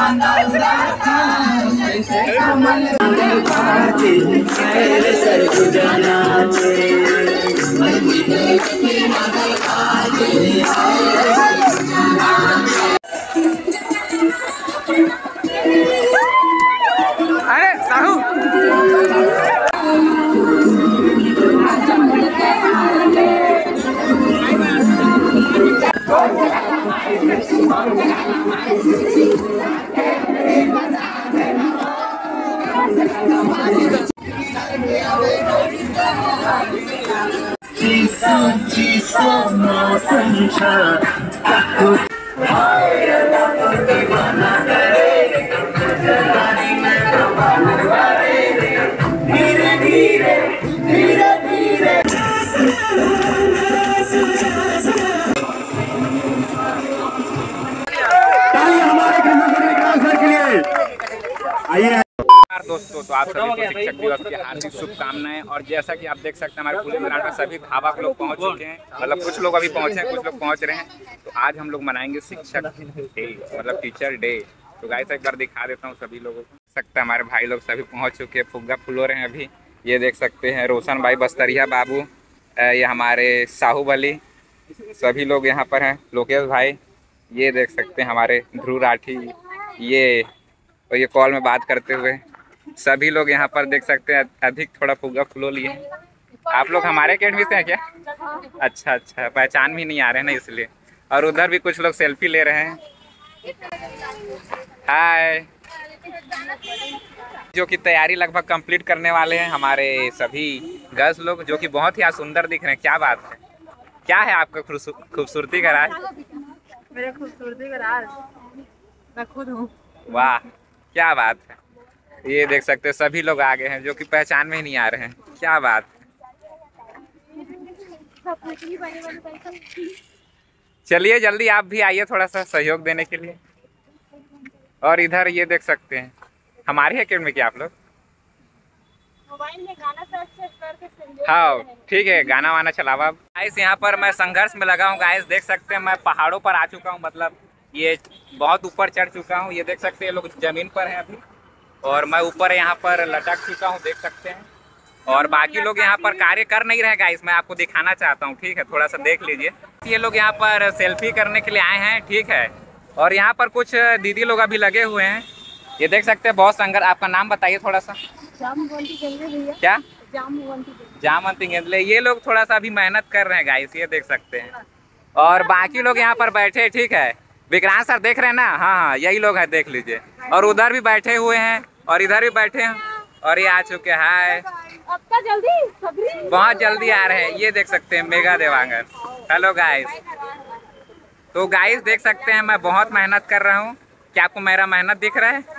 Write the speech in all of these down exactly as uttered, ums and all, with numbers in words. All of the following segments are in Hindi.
अरे साहू धीरे धीरे धीरे धीरे दोस्तों, तो आप सभी को शिक्षक दिवस की हार्दिक शुभकामनाएं। और जैसा कि आप देख सकते हैं हमारे पूरे मेरठ में सभी धावक लोग पहुंच चुके हैं, मतलब कुछ लोग अभी पहुंचे हैं, कुछ लोग पहुंच रहे हैं। तो आज हम लोग मनाएंगे शिक्षक डे, मतलब टीचर डे। तो गाइस एक बार दिखा देता हूं सभी लोगों को। सकता है हमारे भाई लोग सभी पहुँच चुके हैं, फुग्गा फुलो रहे हैं अभी। ये देख सकते हैं रोशन भाई बस्तरिया बाबू, ये हमारे साहूबली, सभी लोग यहाँ पर हैं। लोकेश भाई, ये देख सकते हैं हमारे ध्रुव राठी, ये और ये कॉल में बात करते हुए सभी लोग यहाँ पर देख सकते हैं। अधिक थोड़ा फुग्गा फुलो लिए। आप लोग हमारे अकेडमी से हैं क्या? अच्छा अच्छा, पहचान भी नहीं आ रहे हैं ना इसलिए। और उधर भी कुछ लोग सेल्फी ले रहे हैं। हाय, जो कि तैयारी लगभग कंप्लीट करने वाले हैं हमारे सभी गर्ल्स लोग, जो कि बहुत ही आज सुंदर दिख रहे हैं। क्या बात है, क्या है आपका खूबसूरती का राज? मेरे खूबसूरती का राज मैं खुद हूँ। वाह, क्या बात है। ये देख सकते हैं सभी लोग आगे हैं, जो कि पहचान में ही नहीं आ रहे हैं। क्या बात है। चलिए जल्दी आप भी आइए थोड़ा सा सहयोग देने के लिए। और इधर ये देख सकते हैं हमारे अकेडमी के आप लोग। मोबाइल में गाना सर्च करके, हाँ ठीक है, गाना वाना चलावा। गाइस यहाँ पर मैं संघर्ष में लगा हूँ। गाइस देख सकते हैं मैं पहाड़ों पर आ चुका हूँ, मतलब ये बहुत ऊपर चढ़ चुका हूँ। ये देख सकते हैं लोग जमीन पर हैं अभी, और मैं ऊपर यहाँ पर लटक चुका हूँ, देख सकते हैं। और बाकी लोग यहाँ पर कार्य कर नहीं रहे गाइस, मैं आपको दिखाना चाहता हूँ, ठीक है, थोड़ा सा देख लीजिए। ये लोग यहाँ पर सेल्फी करने के लिए आए हैं, ठीक है। और यहाँ पर कुछ दीदी लोग अभी लगे हुए हैं, ये देख सकते हैं। बहुत संघर्ष। आपका नाम बताइए थोड़ा सा। क्या? जामवंती गेंदले। ये लोग थोड़ा सा अभी मेहनत कर रहे हैं गाइस, ये देख सकते हैं। और बाकी लोग यहाँ पर बैठे, ठीक है। विक्रांत सर देख रहे हैं ना? हाँ हाँ, यही लोग हैं, देख लीजिए। और उधर भी बैठे हुए हैं, और इधर भी बैठे हैं, और ये आ चुके हैं। हाय, जल्दी बहुत जल्दी आ रहे हैं। ये देख सकते हैं मेगा देवांगन। Hello guys. तो गाइस देख सकते हैं मैं बहुत मेहनत कर रहा हूँ। क्या आपको मेरा मेहनत दिख रहा है?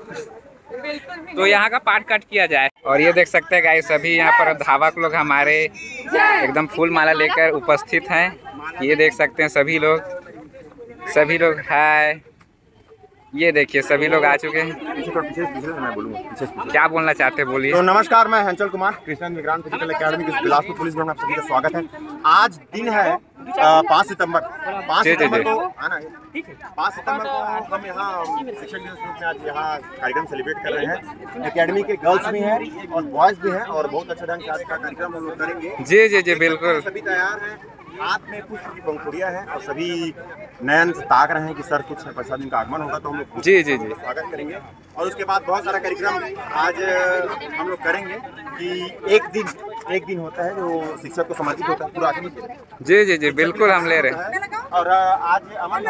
तो यहाँ का पार्ट कट किया जाए। और ये देख सकते हैं गाइस सभी यहाँ पर धावक लोग हमारे एकदम फूल माला लेकर उपस्थित हैं। ये देख सकते हैं सभी लोग, सभी लोग। हाय, ये देखिए सभी लोग आ चुके हैं। मैं बोलूँगा, क्या बोलना चाहते हैं, बोलिए। तो नमस्कार, मैं हंचल कुमार, कृष्णन विक्रांत फिजिकल एकेडमी के बिलासपुर पुलिस ग्राउंड में आप सभी का स्वागत है। आज दिन है पाँच सितंबर। पाँच सितंबर को आना पाँच सितंबर को हम यहाँ शिक्षक दिवस में आज यहाँ कार्यक्रम सेलिब्रेट कर रहे हैं। एकेडमी के गर्ल्स भी हैं और बॉयज भी हैं, और बहुत अच्छे ढंग से आज का कार्यक्रम हम लोग करेंगे। जी जी जी बिल्कुल। सभी तैयार हैं, हाथ में पुष्प की पंखुड़ियाँ हैं, और सभी नयन से ताक रहे हैं कि सर कुछ पैसा दिन का आगमन होगा तो हम लोग जी जी जी स्वागत करेंगे। और उसके बाद बहुत सारा कार्यक्रम आज हम लोग करेंगे कि एक दिन एक दिन होता है जो शिक्षक को समर्पित होता है पूरा आदमी के लिए। जी जी जी बिल्कुल, हम ले रहे हैं। और आज अमन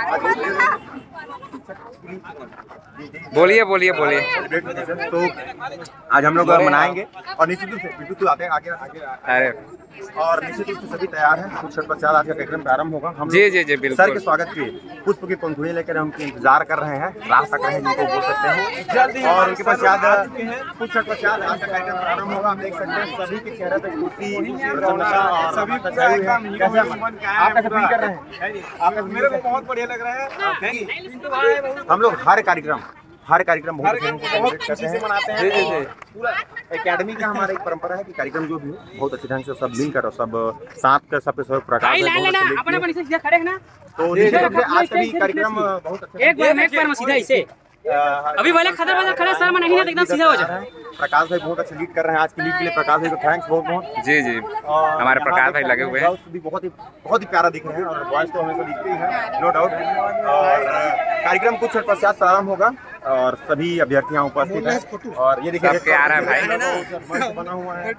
बोलिए बोलिए बोलिए। तो आज हम लोग मनाएंगे, और निश्चित रूप से बिल्कुल तो आते हैं आगे आगे अरे और निश्चित रूप से सभी तैयार हैं। कुछ क्षण पश्चात आज का कार्यक्रम प्रारंभ होगा। हम जी जी जी बिल्कुल। सर के स्वागत के पुष्प की पंखुड़ी लेकर उनके इंतजार कर रहे हैं, राह तक रहे हैं जिनको बोल सकते हैं। और उनके पश्चात कुछ क्षण पश्चात आज का कार्यक्रम प्रारंभ होगा। आप देख सकते हैं सभी के चेहरे पे खुशी, प्रसन्नता और सभी आपका फील कर रहे हैं। आपका मेरे को बहुत बढ़िया लग रहा है। हम लोग हर कार्यक्रम हर कार्यक्रम बहुत अच्छे से मनाते हैं। जी जी पूरा एकेडमी का हमारा एक परंपरा है कि कार्यक्रम जो भी हो बहुत अच्छे ढंग से सब मिलकर और सब साथ कर सबके सब प्रकार से तो आज का भी कार्यक्रम बहुत अच्छा अभी वाले खतर बदल खड़े सर में नहीं ना एकदम सीधा हो जाए। प्रकाश भाई बहुत अच्छा लीड कर रहे हैं आज की लीड के लिए। प्रकाश भाई को थैंक्स बहुत बहुत। जी जी हमारे प्रकाश भाई लगे हुए हैं। भी बहुत ही बहुत ही प्यारा दिख रहे हैं और वॉइस तो हमेशा दिखती है नो डाउट। और कार्यक्रम कुछ क्षण पश्चात प्रारंभ होगा और सभी अभ्यर्थियां उपस्थित हैं और ये देखिए सबके आ रहा है भाई बना हुआ है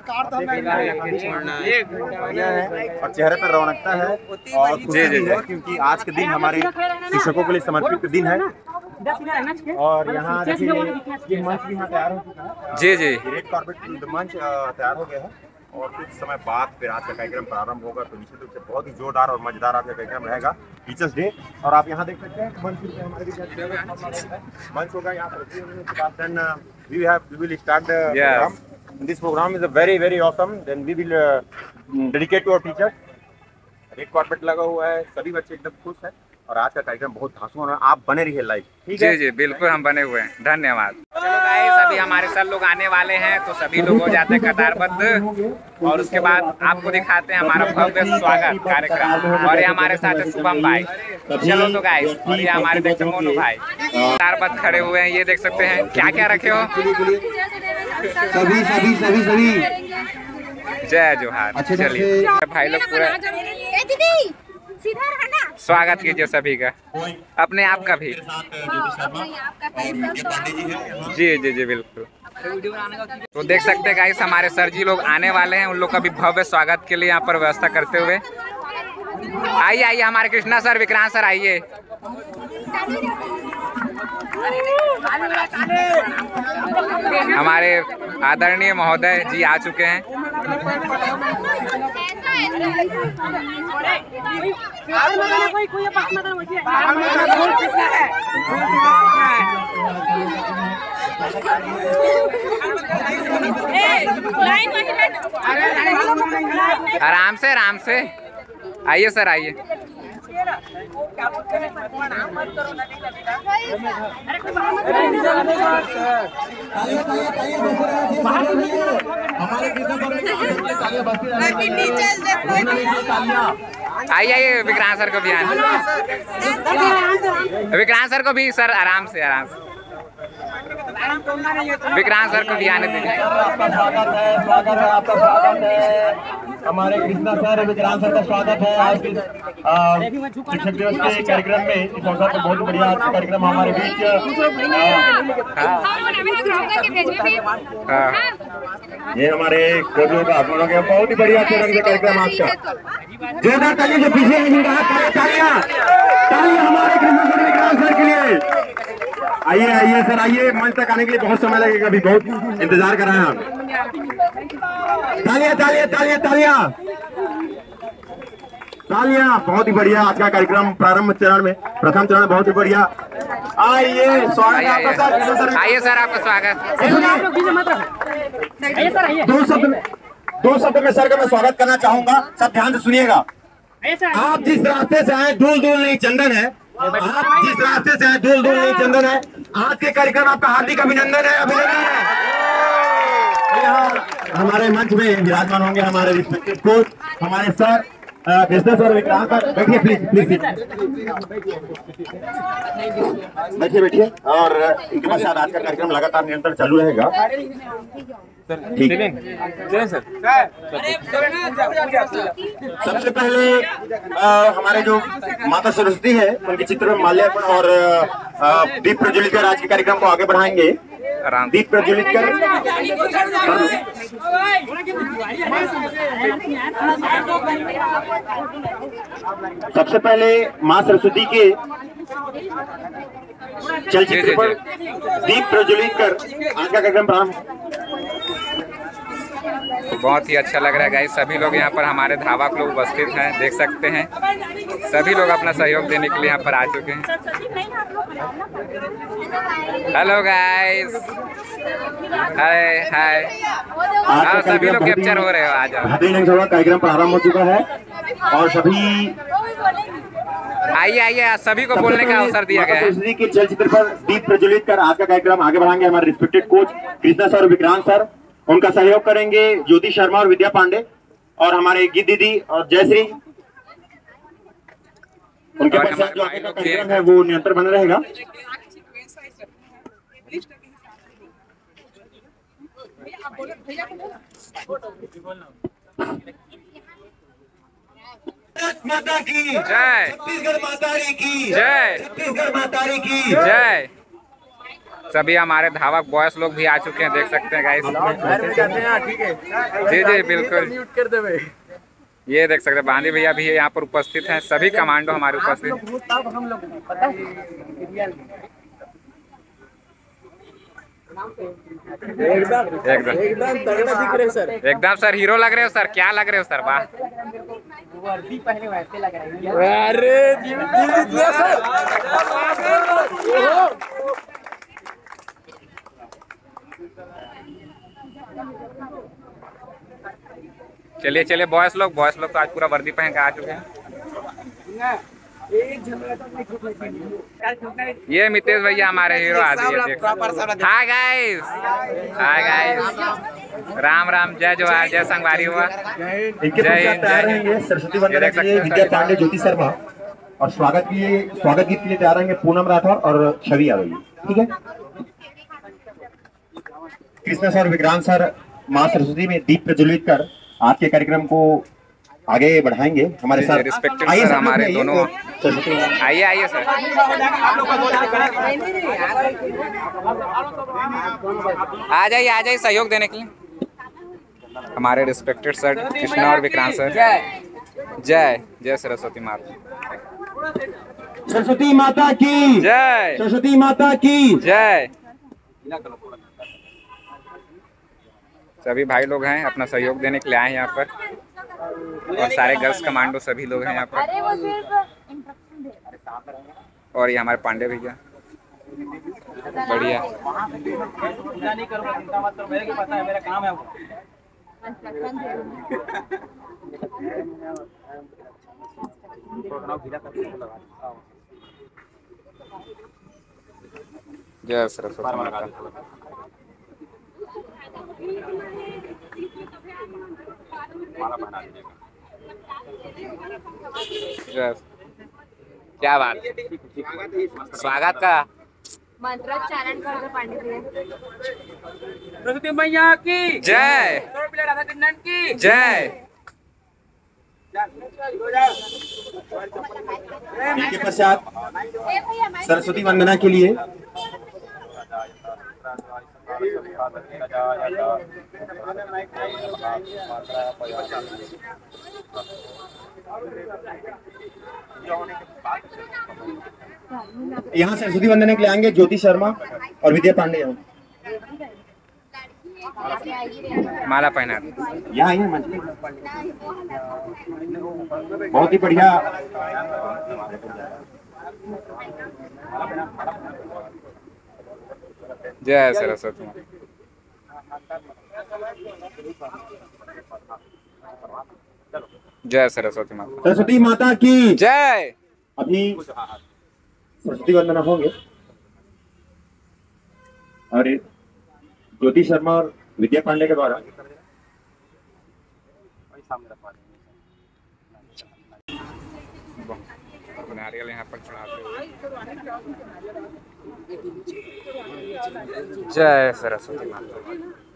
और चेहरे पर रौनकता है और खुशी भी है क्योंकि आज के दिन हमारे शिक्षकों के लिए समर्पित दिन है। और यहाँ देखिए ये मंच भी यहाँ तैयार हो चुका है। जी जी रेड कार्पेट मंच तैयार हो गया है और कुछ समय बाद फिर आज का कार्यक्रम प्रारंभ होगा। तो निश्चित रूप से बहुत ही जोरदार और मजेदार आज का कार्यक्रम रहेगा टीचर्स डे। और आप यहाँ देख सकते हैं मंच पे हमारे भी मंच होगा यहाँ पर। Then we have we will start the program. This program is a very very awesome. Then we will dedicate to our teachers. Red carpet लगा हुआ है, सभी बच्चे एकदम खुश हैं और आज का कार्यक्रम बहुत धांसू है। आप बने रहिए लाइव। ठीक है जी जी बिल्कुल हम बने हुए हैं। धन्यवाद। चलो गाइस अभी हमारे सर लोग आने वाले हैं तो सभी लोग हो जाते हैं कतारबद्ध और उसके बाद आपको दिखाते हैं हमारा भव्य स्वागत कार्यक्रम। और ये हमारे साथ है शुभम भाई। चलो तो गाइस और ये हमारे देखते हैं मोनू भाई कतारबद्ध खड़े हुए हैं। ये देख सकते हैं क्या क्या रखे हो। सभी सभी सभी सभी जय जोहार। चलिए भाई लोग पूरा स्वागत कीजिए सभी का, अपने आप का भी। जी जी जी बिल्कुल। तो देख सकते हैं गाइस हमारे सर जी लोग आने वाले हैं। उन लोग का भी भव्य स्वागत के लिए यहाँ पर व्यवस्था करते हुए आइए आइए हमारे कृष्णा सर विक्रांत सर आइए। हमारे आदरणीय महोदय जी आ चुके हैं। आराम से आराम से आइए सर आइए। आइए आइए विक्रांत सर को भी आए। विक्रांत सर को भी सर आराम से आराम से विक्रांत सर को भी आने दीजिए। स्वागत है स्वागत है आपका स्वागत है। हमारे कृष्णा सर विक्रांत सर का स्वागत है आज के शिक्षक दिवस के कार्यक्रम में। इस अवसर पर बहुत बढ़िया कार्यक्रम हमारे बीच। ये हमारे कोचियों का आप लोगों के बहुत ही बढ़िया रंग से कार्यक्रम आज का। जोरदार तालियां जो पीछे तालियां तालियां हमारे कृष्णा सर विक्रांत सर के लिए। आइए आइए सर आइए। मंच तक आने के लिए बहुत समय लगेगा, अभी बहुत इंतजार कर रहे हैं हम। तालियां तालियां तालियां तालियां तालियां। बहुत ही बढ़िया आज का कार्यक्रम प्रारंभ चरण में प्रथम चरण बहुत ही बढ़िया। आइए स्वागत है आपका सर। आइए सर आपका स्वागत। दो शब्द में दो शब्द में सर का मैं स्वागत करना चाहूंगा। सब ध्यान से सुनिएगा। आप जिस रास्ते से आए दूर दूर नहीं चंदन है। आप जिस रास्ते से आए दूर दूर नहीं चंदन है। आज के कार्यक्रम आपका हार्दिक अभिनंदन है अभिनंदन है। यहाँ हमारे मंच में विराजमान होंगे हमारे रिस्पेक्टिव कोच हमारे sir Krishna sir Vikrant sir. बैठिए प्लीज प्लीज बैठिए बैठिए। और इनके पश्चात आज का कार्यक्रम लगातार निरंतर चालू रहेगा। ठीक है सबसे पहले आ, हमारे जो माता सरस्वती है उनके चित्र में माल्यार्पण और दीप प्रज्वलित कर आज के कार्यक्रम को आगे बढ़ाएंगे। दीप प्रज्वलित कर सबसे पहले माँ सरस्वती के चलचित्र पर दीप प्रज्वलित कर आज का कार्यक्रम प्रारंभ। बहुत ही अच्छा लग रहा है गाइस। सभी लोग यहाँ पर हमारे धावक लोग उपस्थित हैं, देख सकते हैं। सभी लोग अपना सहयोग देने के लिए यहाँ पर आ चुके हैं। Hello guys, hi hi. हाँ सभी लोग कैप्चर हो रहे हो, आ जाओ। कार्यक्रम प्रारंभ हो चुका है और सभी आइए आइए, सभी को बोलने का अवसर दिया गया है। सरस्वती के चलचित्र पर दीप प्रज्वलित कर आज का कार्यक्रम आगे बढ़ाएंगे हमारे रिस्पेक्टेड कोच कृष्णा सर और विक्रांत सर। उनका सहयोग करेंगे ज्योति शर्मा और विद्या पांडे और हमारे गीत दीदी और जयश्री। उनके पश्चात जो आगे का कार्यक्रम है वो निरंतर बना रहेगा। माता की जय, छत्तीसगढ़ माता की जय, छत्तीसगढ़ माता की जय। सभी हमारे धावक बॉयस लोग भी आ चुके हैं, देख सकते हैं गाइस। जी जी बिल्कुल, ये देख सकते हैं बांदी भैया भी यहाँ पर उपस्थित हैं, सभी कमांडो हमारे उपस्थित। एकदम एकदम तगड़ा दिख रहे हो सर, एकदम सर हीरो लग रहे हो सर। क्या लग रहे हो सर? वाह, वर्दी पहने वैसे लग रहे हैं। अरे जीत दिया सर। चलिए चलिए बॉयस लोग, बॉयस लोग तो आज पूरा वर्दी पहन के आ चुके हैं। ये मितेश भैया हमारे हीरो आदि है। Hi guys, hi guys, Ram Ram, जय जोहार, जय संगवारी हुआ। इनके पश्चात तैयार रहेंगे सरस्वती वंदना के लिए विद्या पांडे, ज्योति शर्मा और स्वागत के लिए स्वागत गीत के लिए तैयार रहेंगे पूनम राठौर और छवि यादव। ठीक है, कृष्णा सर विक्रांत सर माँ सरस्वती में दीप प्रज्वलित कर आज के कार्यक्रम को आगे बढ़ाएंगे हमारे साथ। आइए सर, हमारे दोनों आइए आइए सर। आ जाइए आ जाइए सहयोग देने के लिए हमारे रिस्पेक्टेड सर कृष्णा और विक्रांत सर। जय जय सरस्वती माता, सरस्वती माता की जय, सरस्वती माता की जय। सभी भाई लोग हैं अपना सहयोग देने के लिए आए हैं यहाँ पर, और सारे गर्ल्स कमांडो सभी लोग हैं यहाँ पर। और ये हमारे पांडे भैया, बढ़िया। जय सरस्वती माता। क्या बात, स्वागत का मंत्रोच्चारण कर दो पांडे भैया। सरस्वती मैया की जय, राधा कृष्णन की जय। इनके पश्चात सरस्वती वंदना के लिए यहाँ सरस्वती वंदना के लिए आएंगे ज्योति शर्मा और विद्या पांडे। यहाँ माला पहना यहाँ आइए मंच पे। बहुत ही बढ़िया। जय सरस्वती माता, जय सरस्वती माता, सरस्वती माता की जय। अभी सरस्वती वंदना होंगे और ज्योति शर्मा और विद्या पांडे के द्वारा नारियल यहाँ पर चढ़ाते हुए। जय सरस्वती माता।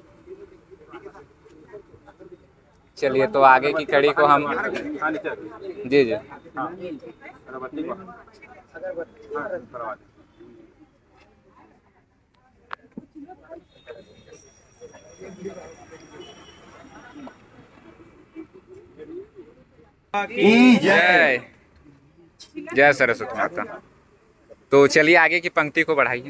चलिए तो आगे की कड़ी को हम जी जी जय जय सरस्वती माता। तो चलिए आगे की पंक्ति को बढ़ाइए।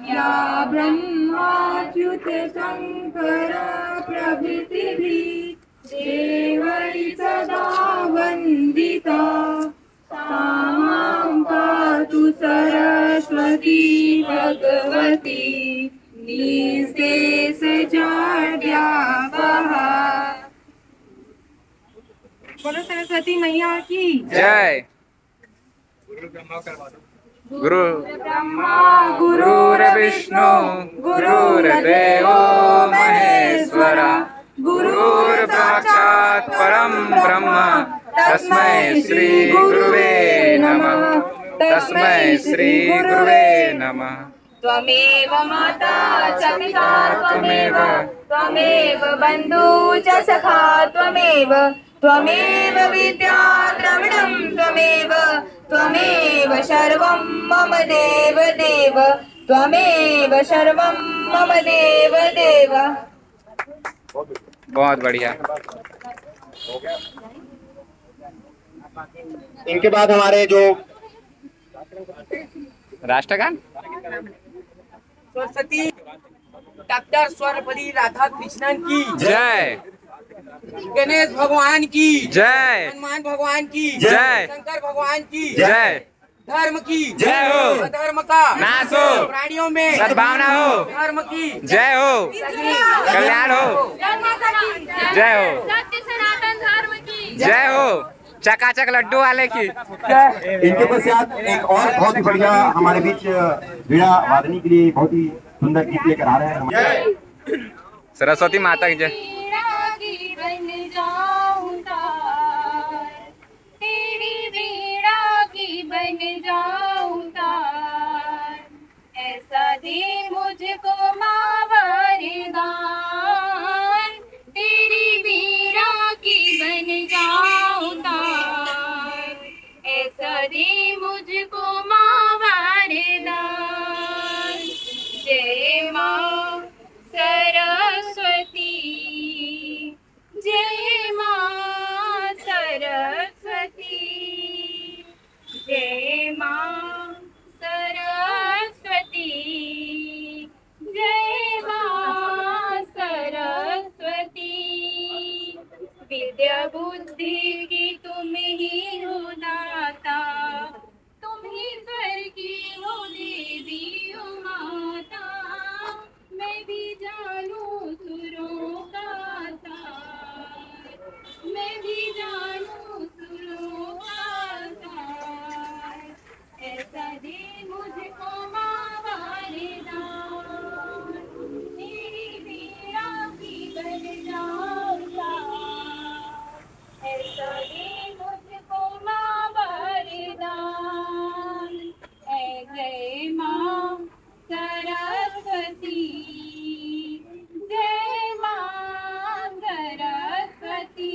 विद्या ब्रह्माच्युत शंकर प्रभृति देवै सदा वंदिता सा मां पातु सरस्वती भगवती निःशेष जाड्यापहा। बोलो सरस्वती मैया की जय। गुरु ब्रह्मा गुरुर्विष्णु गुरुर्देवो महेश्वरा गुरुर्साक्षात् परं ब्रह्म तस्मै श्री गुरुवे नमः। तस्मै श्री गुरुवे नमः। त्वमेव माता च पिता त्वमेव त्वमेव बन्धु च सखा त्वमेव त्वमेव विद्या द्रविणं त्वमेव त्वमेव सर्वं मम देव देव त्वमेव सर्वं मम देव देव। बहुत बढ़िया। इनके बाद हमारे जो राष्ट्रगान सरस्वती डॉक्टर सर्वपल्ली राधाकृष्णन की जय। गणेश भगवान की जय। हनुमान भगवान की जय। शंकर भगवान की जय। धर्म की जय हो। धर्म का नाश हो। प्राणियों में सद्भावना हो। धर्म की जय हो। कल्याण हो। जय हो। सत्य सनातन धर्म की जय हो। चकाचक लड्डू वाले की। इनके पश्चात एक और बहुत ही बढ़िया हमारे बीच वीणा वादनी के लिए बहुत ही सुंदर गीत लेकर आ रहे हैं। सरस्वती माता की जय। बन जाऊं तार, तेरी वीणा की बन जाऊं तार, ऐसा दे मुझको माँ वरदान, तेरी वीणा की बन जाऊं तार, ऐसा दे मुझको माँ वरदान। जय माँ सरस्वती, जय माँ सरस्वती, जय माँ सरस्वती, जय माँ सरस्वती। विद्या बुद्धि की तुम ही हो दाता, तुम ही स्वर की हो देवी हो माता, मैं भी जानू सुरों का तार, मैं भी जानू सुरों का तार, ऐसा दे मुझको माँ वरदान, तेरी वीणा की बन जाऊं तार, ऐसा दे मुझको माँ वरदान। ऐ जय माँ सरस्वती, जय माँ सरस्वती,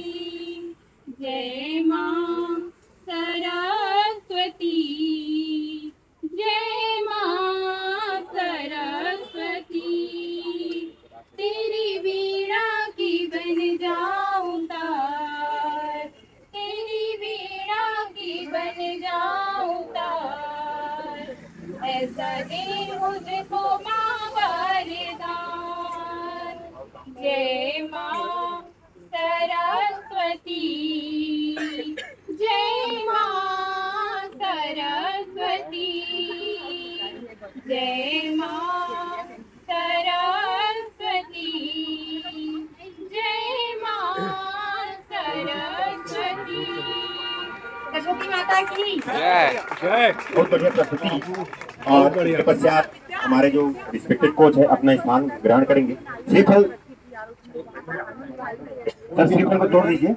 जय माँ सरस्वती, जय माँ सरस्वती, तेरी वीणा की बन जाऊं तार, तेरी वीणा की बन जाऊं तार, ऐसा दे मुझको माँ वरदान। जय माँ सरस्वती, जय माँ सरस्वती, जय माँ सरस्वती, जय माँ सरस्वती। सरस्वती माता की जय। जय। बहुत बढ़िया प्रस्तुति। और इसके पश्चात हमारे जो रिस्पेक्टेड कोच है अपना स्थान ग्रहण करेंगे। श्रीफल सर, श्रीफल को तोड़ दीजिए।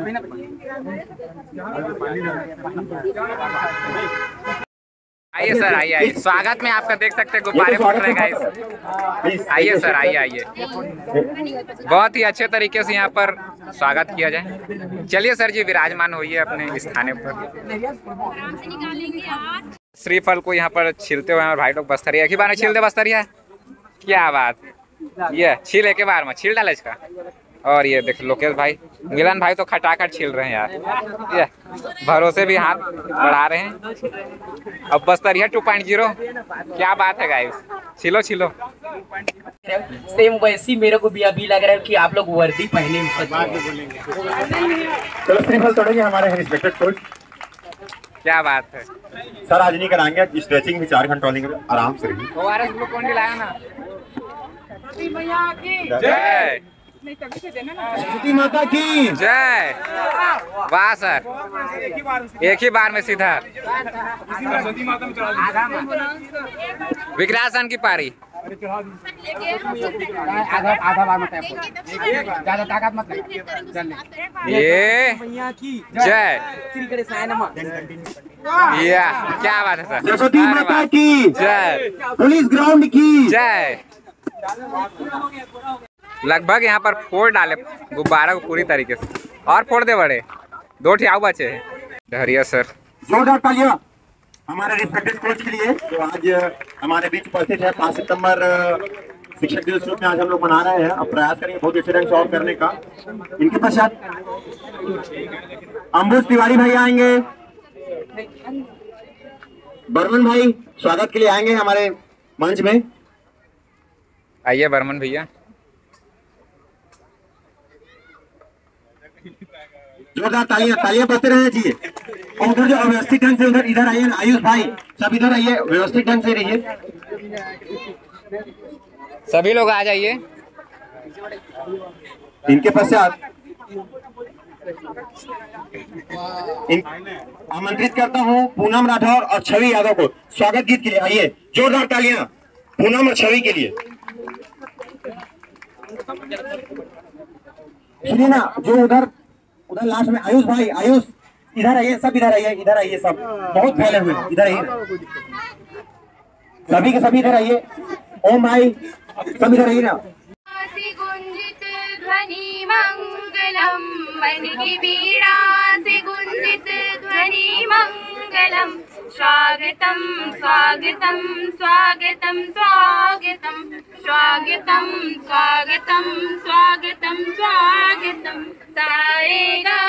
आइए सर, आइए आइए। स्वागत में आपका देख सकते हैं गुब्बारे फूट रहे गाइस। आइए सर, आइए आइए। बहुत ही अच्छे तरीके से यहाँ पर स्वागत किया जाए। चलिए सर जी, विराजमान होइए अपने स्थान पर। श्रीफल को यहाँ पर छीलते हुए भाई लोग बस्तरिया की बार छील दे। बस्तरिया क्या बात, ये छील एक बार में छील डाले इसका। और ये देख लोकेश भाई, मिलन भाई तो खटाखट छिल रहे हैं यार, ये भरोसे भी हाथ बढ़ा रहे हैं। अब बस्तरिया टू पॉइंट जीरो, क्या बात है गाइस, छिलो छिलो। सेम वैसी मेरे को भी अभी लग रहा है कि आप लोग वर्दी पहने हुए। चलो श्रीफल तोड़ेंगे हमारे रिस्पेक्टेड कोच। क्या बात है सर, आज नहीं कराएंगे, स्ट्रेचिंग भी चार घंटा वाली आराम से रही। O R S glucon D लाया ना। जय सरस्वती माता की जय। वाह सर, एक ही बार में सीधा विग्रासन की पारी। आधा आधा बार मत ज्यादा ताकत मत ये जय। या क्या बात है सर, सरस्वती माता की जय, पुलिस ग्राउंड की जय। लगभग यहाँ पर फोड़ डाले गुब्बारा को पूरी तरीके से, और फोड़ दे बड़े, दो ठियाव बचे हैं। डहरिया सर, जोरदार तालियां हमारे रिस्पेक्टेड कोच के लिए जो आज हमारे बीच उपस्थित है। पाँच सितंबर शिक्षक दिवस रूप में आज हम लोग मना रहे हैं। अब प्रयास करेंगे बहुत अच्छे ढंग से और करने का। इनके पश्चात अंबुज तिवारी भाई आएंगे, बर्मन भाई स्वागत के लिए आएंगे हमारे मंच में। आइए बर्मन भैया। जोरदार तालियां तालियां बजते रहना चाहिए। और उधर जो व्यवस्थित ढंग से उधर इधर आइए, आयुष भाई सब इधर आइए, व्यवस्थित ढंग से रहिए। सभी लोग आ जाइए। इनके पश्चात इन आमंत्रित करता हूं पूनम राठौर और छवि यादव को स्वागत गीत के लिए। आइए जोरदार तालियां पूनम और छवि के लिए। सुनिए ना, जो उधर उधर लास्ट में आयुष भाई, आयुष इधर आइए, सब इधर आइए, इधर आइए, सब बहुत फैले हुए इधर आइए, सभी के सभी इधर आइए। ओम भाई सब इधर आइए ना। गुंजित ध्वनि मंगलम, मन की वीणा से गुंजित ध्वनि मंगलम। स्वागतम स्वागतम स्वागतम स्वागतम स्वागतम स्वागतम स्वागतम स्वागतम। सारे गा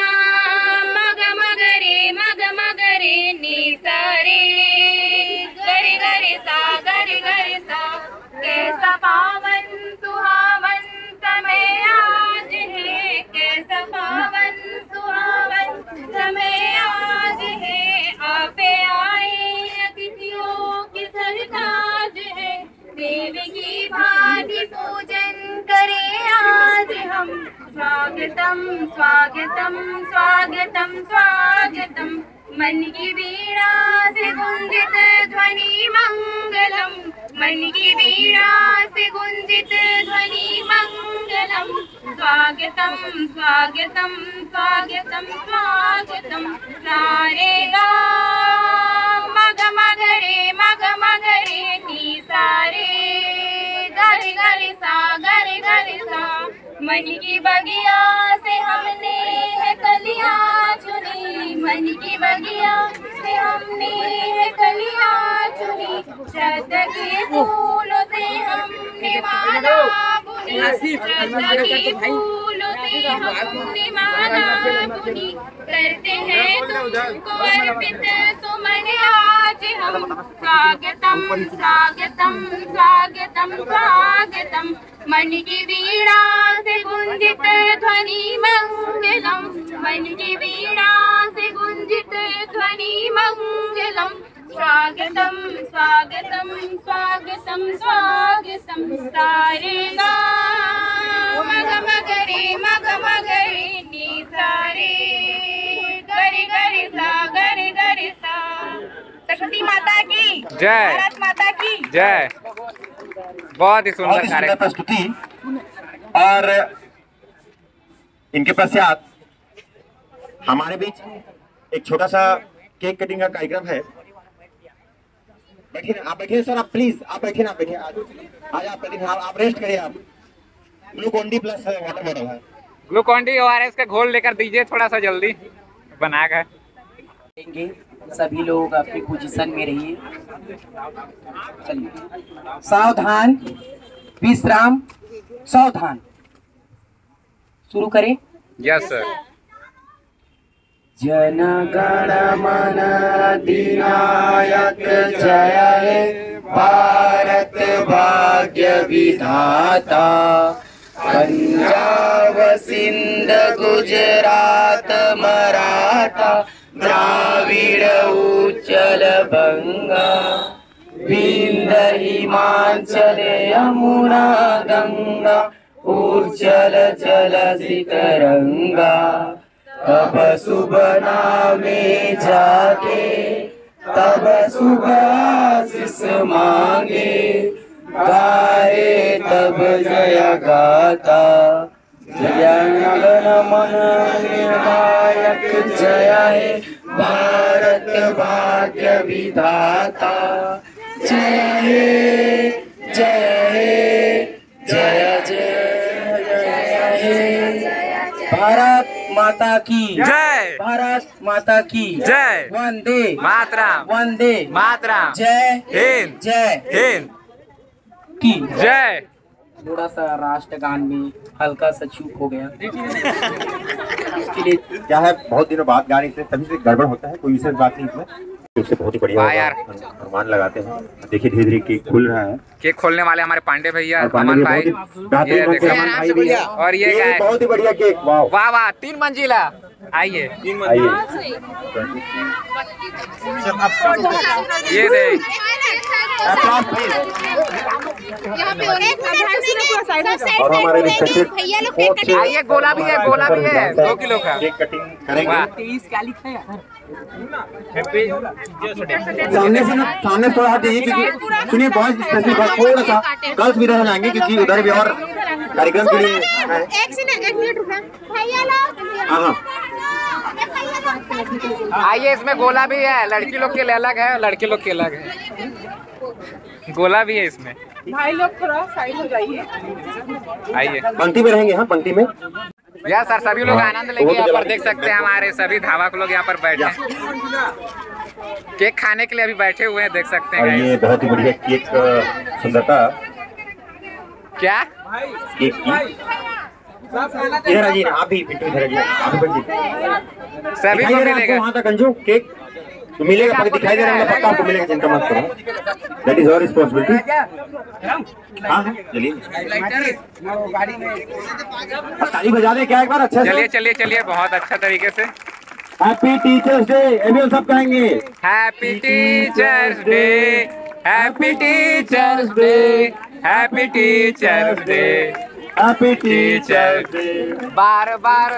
मग मग रे मग मग रे नी सारे गरे गरे सा गरे गरे सा। कैसा पावन सुहावन समय आज है, कैसा पावन सुहावन समय आज है। आपे आए अतिथियों की सरताज है, देवी की भांति पूजन करें आज हम। स्वागतम स्वागतम स्वागतम स्वागतम। मन की वीणा से गुंजित ध्वनि मंगलम, मन की वीणा से गुंजित ध्वनि मंगलम। स्वागतम स्वागतम स्वागतम स्वागतम। सारे गा मग मग रे मग मग रे नी सारे गरे गरे सा गरे गरे सा। मन की बगिया से हमने है कलियां चुनी, मन की बगिया से हमने है कलियां चुनी। शरद के फूलों से हमने माला बुनी, शरद के फूलों से हमने माला बुनी। करते हैं तुमको अर्पित सुमन आज हम। स्वागतम स्वागतम स्वागतम स्वागतम। मन की वीणा से गुंजित ध्वनि मंगलम, मन की वीणा से गुंजित ध्वनि मंगलम। स्वागतम स्वागतम स्वागतम स्वागतम। सारे गा मग मग रे मग मग रे नी सारे गरे गरे सा गरे गरे सा। सरस्वती माता की जय, भारत माता की जय। बहुत ही सुंदर कार्यक्रम प्रस्तुति। और इनके पश्चात हमारे बीच एक छोटा सा केक कटिंग का कार्यक्रम है। बैठिए ना, आप बैठिए सर, आप प्लीज आप बैठिए ना, बैठिए आज आज आप बैठिए, आप, आप रेस्ट करिए। आप glucon D plus water bottle है, glucon D O R S का घोल लेकर दीजिए थोड़ा सा जल्दी बनाकर। सभी लोग अपनी पोजीशन में रहिए। चलिए, सावधान, विश्राम, सावधान। शुरू करें। Yes sir. जन गण मन अधिनायक जय हे भारत भाग्य विधाता। पंजाब सिंध गुजरात मराठा द्राविड़ उच्चल बंगा। विंध्य हिमाचल यमुना गंगा उच्चल जलधि तरंगा। तब शुभ नामे जाके तब शुभ आशीष मांगे। गाए तब जय गाता। जन मन अधिनायक जय हे भारत भाग्य विधाता। जय हे जय हे जय जय जय हे। भारत माता की जय। भारत माता की जय। वंदे मातरम। वंदे मातरम। जय हिंद। जय हिंद की जय। थोड़ा सा राष्ट्रगान में हल्का सा चूक हो गया। उसके लिए क्या है, बहुत दिनों बाद गाने से तभी से गड़बड़ होता है, कोई विशेष बात नहीं इसमें। उससे बहुत ही बढ़िया यार अनुमान लगाते हैं। देखिए धीरे धीरे केक खुल रहा है। केक खोलने वाले हमारे पांडे भैया, और पांडे अमन भैया भाई, बहुत ही बेहतरीन ये ढंग से देखो। अमन भाई भी है। और ये ये क्या है? बहुत ही बढ़िया केक। वाह वाह वाह, तीन मंजिला। आइए आइए। ये देख। और हमारे रिस्पेक्टेड कोच आइए, गोला भी है, गोला भी है, दो किलो का। केक कटिंग करेंगे। सामने से ना, सामने थोड़ा हट जाइए क्योंकि सुनिए बॉयज स्पेशली बस थोड़ा सा गर्ल्स भी रह जाएंगे क्योंकि उधर भी और कार्यक्रम के लिए है। एक मिनट रुकना भैया लोग। हाँ आइए, इसमें गोला भी है, लड़की लोग के लिए अलग है, लड़के लोग के अलग है। गोला भी है इसमें। भाई लोग थोड़ा साइड हो जाइए। आइए, पंक्ति में रहेंगे। हाँ पंक्ति में। या सर सभी लोग आनंद लेंगे। यहाँ पर देख सकते हैं हमारे सभी धावक लोग यहाँ पर बैठे हैं, केक खाने के लिए अभी बैठे हुए हैं, देख सकते और हैं। ये बहुत ही बढ़िया केक सुंदरता क्या केक की। इधर आइए, आप भी पिंटू इधर आइए, आप भी बैठिए। सभी को मिलेगा। वहाँ तक अंजू केक तो मिलेगा, पक्का दिखाई दे रहा है, पक्का आपको मिलेगा, चिंता मत करो। That is our responsibility. हाँ हाँ चलिए, ताली बजा दे क्या एक बार अच्छे से। चलिए चलिए चलिए, बहुत अच्छा तरीके से। हैप्पी टीचर्स डे एवरीवन सब कहेंगे। Happy teachers day, happy teachers day, happy teachers day, happy teachers day. बार बार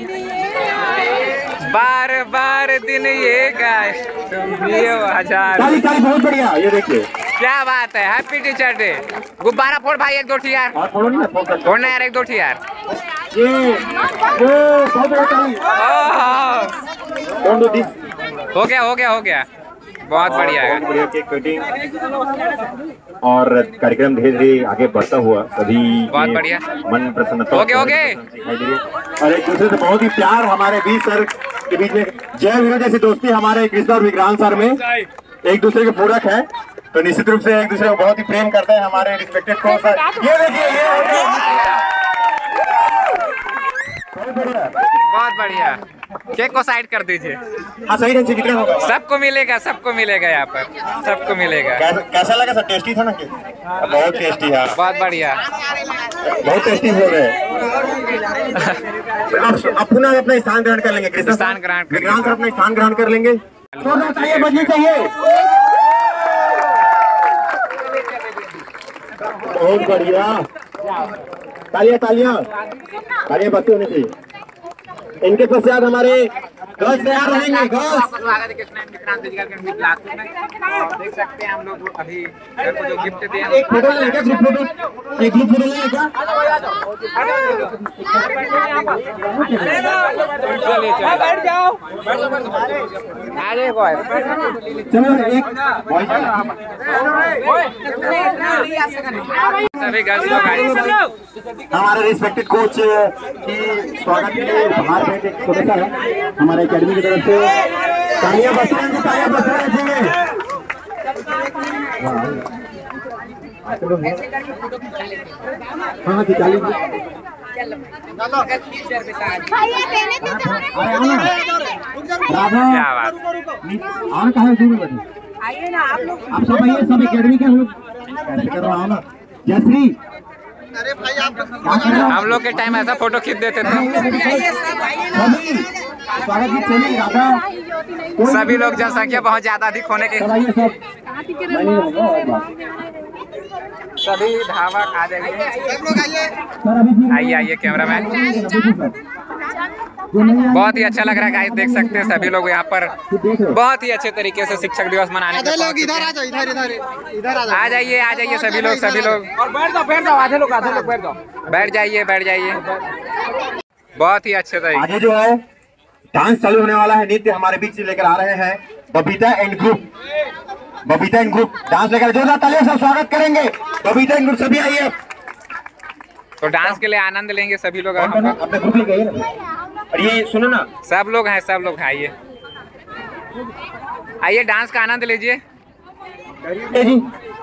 बार बार दिन ये गाय तुम ये हजार। ताली ताली बहुत बढ़िया। ये देखिए क्या बात है, हैप्पी टीचर डे। गुब्बारा फोड़ भाई, एक दो ठी यार, और फोड़ो ना, फोड़ कर फोड़ना यार, एक दो ठी यार। ये ये बहुत बढ़िया ताली। Oh, don't do this. हो गया हो गया हो गया, बहुत बढ़िया है। बहुत बढ़िया केक कटिंग और कार्यक्रम धीरे धीरे आगे बढ़ता हुआ सभी बहुत बढ़िया। मन प्रसन्नता हो गए, हो गए। दिखाई दे रही है। और एक दूसरे से बहुत ही प्यार हमारे बीच सर के बीच में जय वीर जैसी दोस्ती हमारे कृष्ण और विक्रांत सर में एक दूसरे के पूरक है, तो निश्चित रूप से एक दूसरे को बहुत ही प्रेम करते हैं हमारे रिस्पेक्टेड कोच सर। ये देखिए ये बहुत बढ़िया, बहुत बढ़िया। केक को साइड कर दीजिए। हाँ सही ढंग से कितना होगा, सबको मिलेगा, सबको मिलेगा यहाँ पर, सबको मिलेगा। कैसा कैसा लगा सर? टेस्टी था ना केक? बहुत टेस्टी है, बहुत बढ़िया, बहुत टेस्टी हो गए। अब पुनः अपना स्थान ग्रहण कर लेंगे कृष्ण, स्थान ग्रहण कर विक्रांत सर अपना स्थान ग्रहण कर लेंगे। छोड़ना चाहिए, बजनी चाहिए। बहुत बढ़िया, तालियां तालियां तालियां बत्ती होनी चाहिए। इनके पश्चात हमारे गर्ल्स तैयार रहेंगे। गर्ल्स स्वागत है कृष्ण एंड विक्रांत जी का क्लास में। और देख सकते हैं हम लोग अभी सर को जो गिफ्ट दिए हैं। एक फोटो लेंगे क्या? ग्रुप फोटो, एक ग्रुप फोटो लेंगे क्या? चलिए चलिए, बैठ जाओ, आ जाइए बॉय। चलो एक सभी गर्ल्स लोग आए। हमारे रिस्पेक्टेड कोच की स्वागत के लिए बाहर में एक छोटा सा है हमारे एकेडमी की तरफ से। तालियां बजाएंगे, तालियां बजाएंगे। हाँ हाँ खिंचा लीजिए। क्या बात। और कहा आइए ना आप लोग, आप सब आइए, सब एकेडमी के लोग कैसे कर रहा हूँ ना। जयश्री, अरे भाई आप हम लोग के टाइम ऐसा फोटो खींच देते थे। स्वागत की चलिए राधा, सभी लोग जनसंख्या बहुत ज्यादा अधिक होने के सभी धावक आ जाइए। आइए आइए कैमरामैन। बहुत ही अच्छा लग रहा है गाइस, देख सकते हैं सभी लोग यहाँ पर बहुत ही अच्छे तरीके से शिक्षक दिवस मनाने के लोग इधर आ जाओ, इधर इधर इधर आ जाइए, आ जाइए सभी लोग सभी लोग और बैठ जाओ बैठ जाओ आधे लोग आधे लोग बैठ जाओ, बैठ जाइए बैठ जाइए। बहुत ही अच्छे तरीके। आगे जो है डांस चालू होने वाला है, नृत्य हमारे बीच से लेकर आ रहे हैं Babita and group. Babita and group dance लेकर जोरदार तालियों से स्वागत करेंगे। बबीता एंड ग्रुप सभी आइए, तो डांस के लिए आनंद लेंगे सभी लोग। अपने ग्रुप लेके आइए। और ये सुनो ना, सब लोग हैं सब लोग हैं, आइए आइए डांस का आनंद लीजिए। जी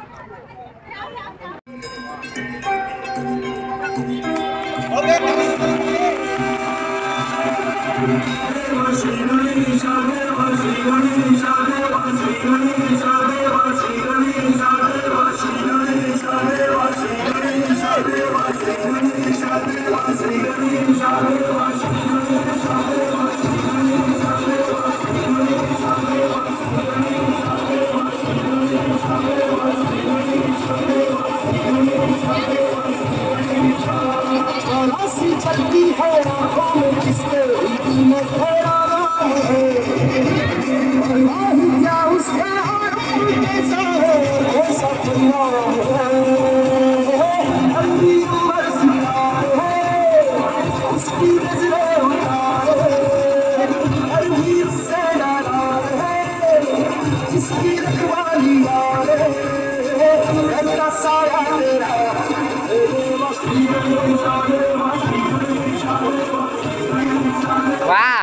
चलती है आँखों में किसके में तेरा नाम है, क्या उसका कैसा है कैसा नाम है, हल्दी उमर सितार है उसकी नजरें उतारे, हर वीर से नाराज है जिसकी रखवाली यार है, रंगा साया तेरा वाह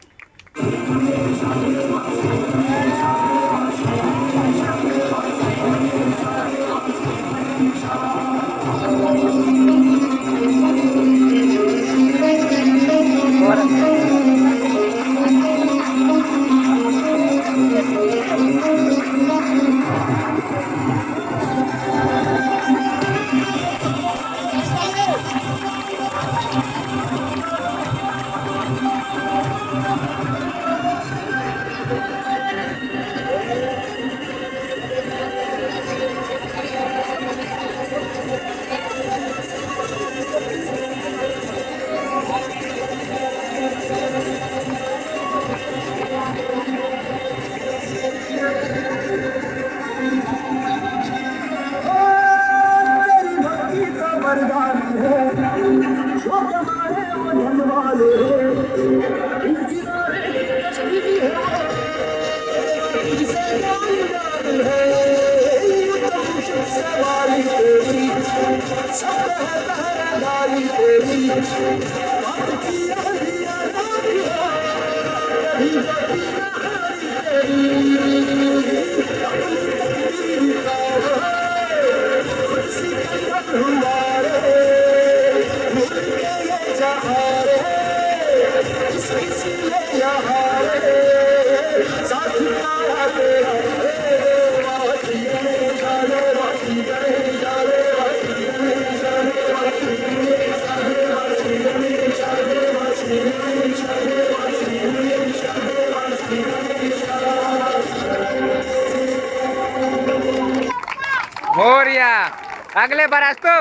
मोरिया अगले बरस तो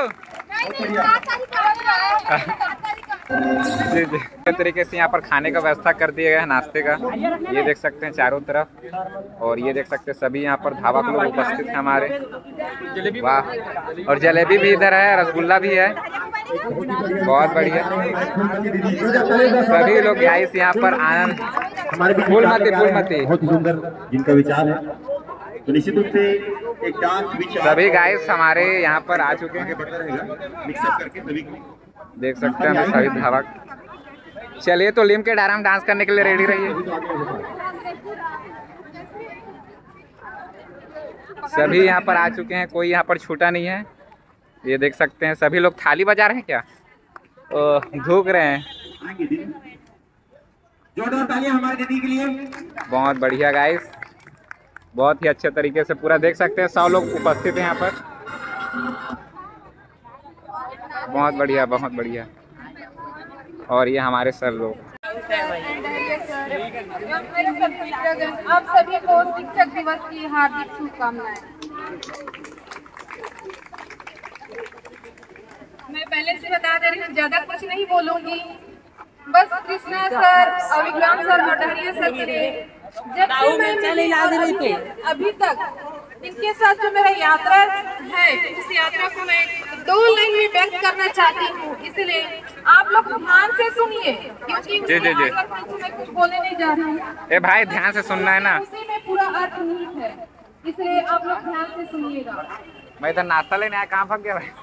जी जी इस तरीके से यहाँ पर खाने का व्यवस्था कर दिया गया है, नाश्ते का। ये देख सकते हैं चारों तरफ, और ये देख सकते हैं सभी यहाँ पर धावक लोग उपस्थित हैं हमारे। वाह, और जलेबी भी इधर है, रसगुल्ला भी है, बहुत बढ़िया। सभी लोग गाइस यहाँ पर आनंद फूलमती फूलमती बहुत सुंदर जिनका विचार है, तो निश्चित रूप से एक डांस विचार सभी गाइस हमारे यहाँ पर आ चुके हैं। मिक्सअप करके सभी को देख सकते हैं हम सभी धावक। चलिए तो लिम के डायरा में डांस करने के लिए रेडी रहिए। सभी यहाँ पर आ चुके हैं, कोई यहाँ पर छूटा नहीं है। ये देख सकते हैं सभी लोग थाली बजा रहे हैं क्या? धूक रहे हैं। जोरदार तालियां हमारी दीदी के लिए। बहुत बढ़िया गाइस, बहुत ही अच्छे तरीके से पूरा देख सकते हैं, सौ लोग उपस्थित हैं यहाँ पर। बहुत बढ़िया बहुत बढ़िया। और ये हमारे सर लोग। आप सभी को शिक्षक दिवस की हार्दिक शुभकामनाएं। मैं पहले से बता दे रही हूँ, ज्यादा कुछ नहीं बोलूंगी। बस कृष्णा सर और विक्रांत सर मोटहरिया सर के जब से मैं अभी, अभी तक इनके साथ जो मेरा यात्रा है, इस यात्रा को मैं दो लाइन में व्यक्त करना चाहती हूँ, इसलिए आप लोग ध्यान से सुनिए, क्योंकि जी जी जी मैं कुछ बोलने नहीं जा रही हूँ। ए भाई ध्यान से सुनना है ना, उसी में पूरा अर्थ निहित है, इसलिए आप लोग ध्यान से सुनिएगा। मैं इधर नाश्ता लेने आया, कहाँ भाग गया भाई?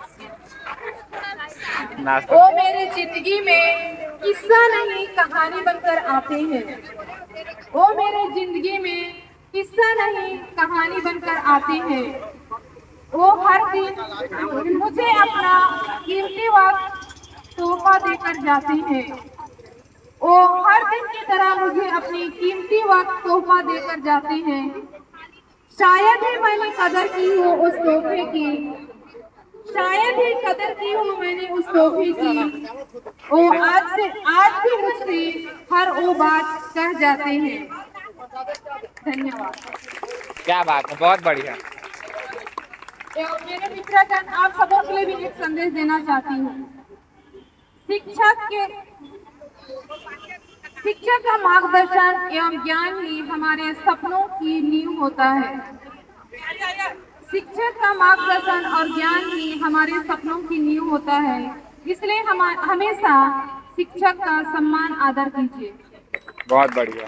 नाश्ता। वो मेरी जिंदगी में किस्सा नहीं कहानी बनकर आते हैं। वो मेरे जिंदगी में किस्सा नहीं कहानी बनकर आते हैं। वो हर दिन मुझे अपना कीमती वक्त तोहफा देकर जाते हैं। वो हर दिन की तरह मुझे अपनी कीमती वक्त तोहफा देकर जाते हैं। शायद ही मैंने कदर की हो उस तोहफे की, शायद ही कदर की हो मैंने उस तोहफे की। वो आज से आज भी मुझसे हर वो बात कह जाते हैं। धन्यवाद। क्या बात है, बहुत बढ़िया। मेरे मित्रगण, आप सबों के लिए भी एक संदेश देना चाहती हूँ। शिक्षक के शिक्षक का मार्गदर्शन एवं ज्ञान ही हमारे सपनों की नींव होता है। शिक्षक का मार्गदर्शन और ज्ञान ही हमारे सपनों की नींव होता है, इसलिए हम हमेशा शिक्षक का सम्मान आदर कीजिए। बहुत बढ़िया,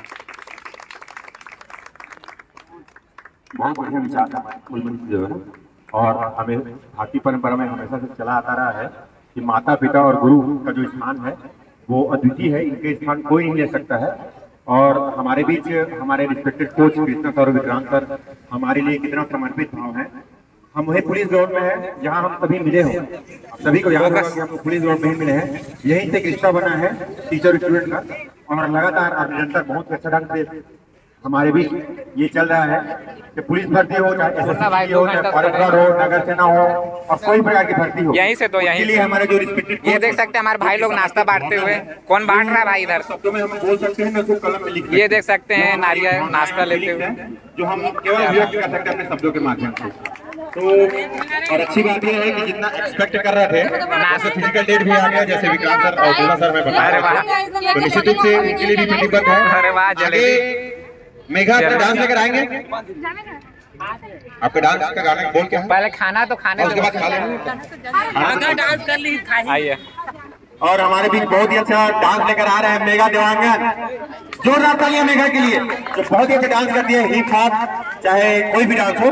बहुत बढ़िया विचार है हमारे कुल मंच जो है। और हमें भारतीय परंपरा में हमेशा से चला आता रहा है कि माता पिता और गुरु का जो स्थान है वो अद्वितीय है, इनके स्थान कोई नहीं ले सकता है। और हमारे बीच हमारे रिस्पेक्टेड कोच कृष्णा सर और विक्रांत सर हमारे लिए कितना समर्पित भाव है। हम वही पुलिस ग्राउंड में हैं जहां हम सभी मिले हो। सभी को याद होगा कि हम पुलिस ग्राउंड में ही मिले हैं, यहीं से रिश्ता बना है टीचर स्टूडेंट का। और लगातार अब निरंतर बहुत अच्छा ढंग से हमारे बीच ये चल रहा है कि पुलिस भर्ती हो, चाहे एसएससी हो, चाहे फॉरेस्ट गार्ड हो, नगर सेना हो, और कोई प्रकार की भर्ती हो, यहीं से तो यहीं इसलिए हमारे जो रिस्पेक्टेड ये देख सकते हैं हमारे भाई लोग नाश्ता बांटते हुए। कौन बांट रहा है भाई इधर? शब्दों में हम बोल सकते हैं, मैं उसको कलम में लिख ये देख सकते हैं नारियल नाश्ता लेते हुए, जो हम केवल व्यक्त कर सकते हैं अपने शब्दों के माध्यम से। तो और अच्छी बात यह है कि जितना एक्सपेक्ट कर रहे थे, जैसे फिजिकल डेट भी आ गया, जैसे विक्रांत सर और दूल्हा सर में बता रहे थे, तो निश्चित रूप से इनके लिए भी प्रतिबद्ध है। अरे वाह, जलेबी। मेघा अपना डांस लेकर आएंगे, आपके डांस का गाना बोल क्या है? पहले खाना तो खाने, उसके बाद खा लेंगे, डांस कर ली। आइए। और हमारे बीच बहुत ही अच्छा डांस लेकर आ रहे हैं मेघा देवांगन। जोरदार तालियां मेघा के लिए, जो बहुत ही अच्छा डांस करती है, हिप हॉप चाहे कोई भी डांस हो।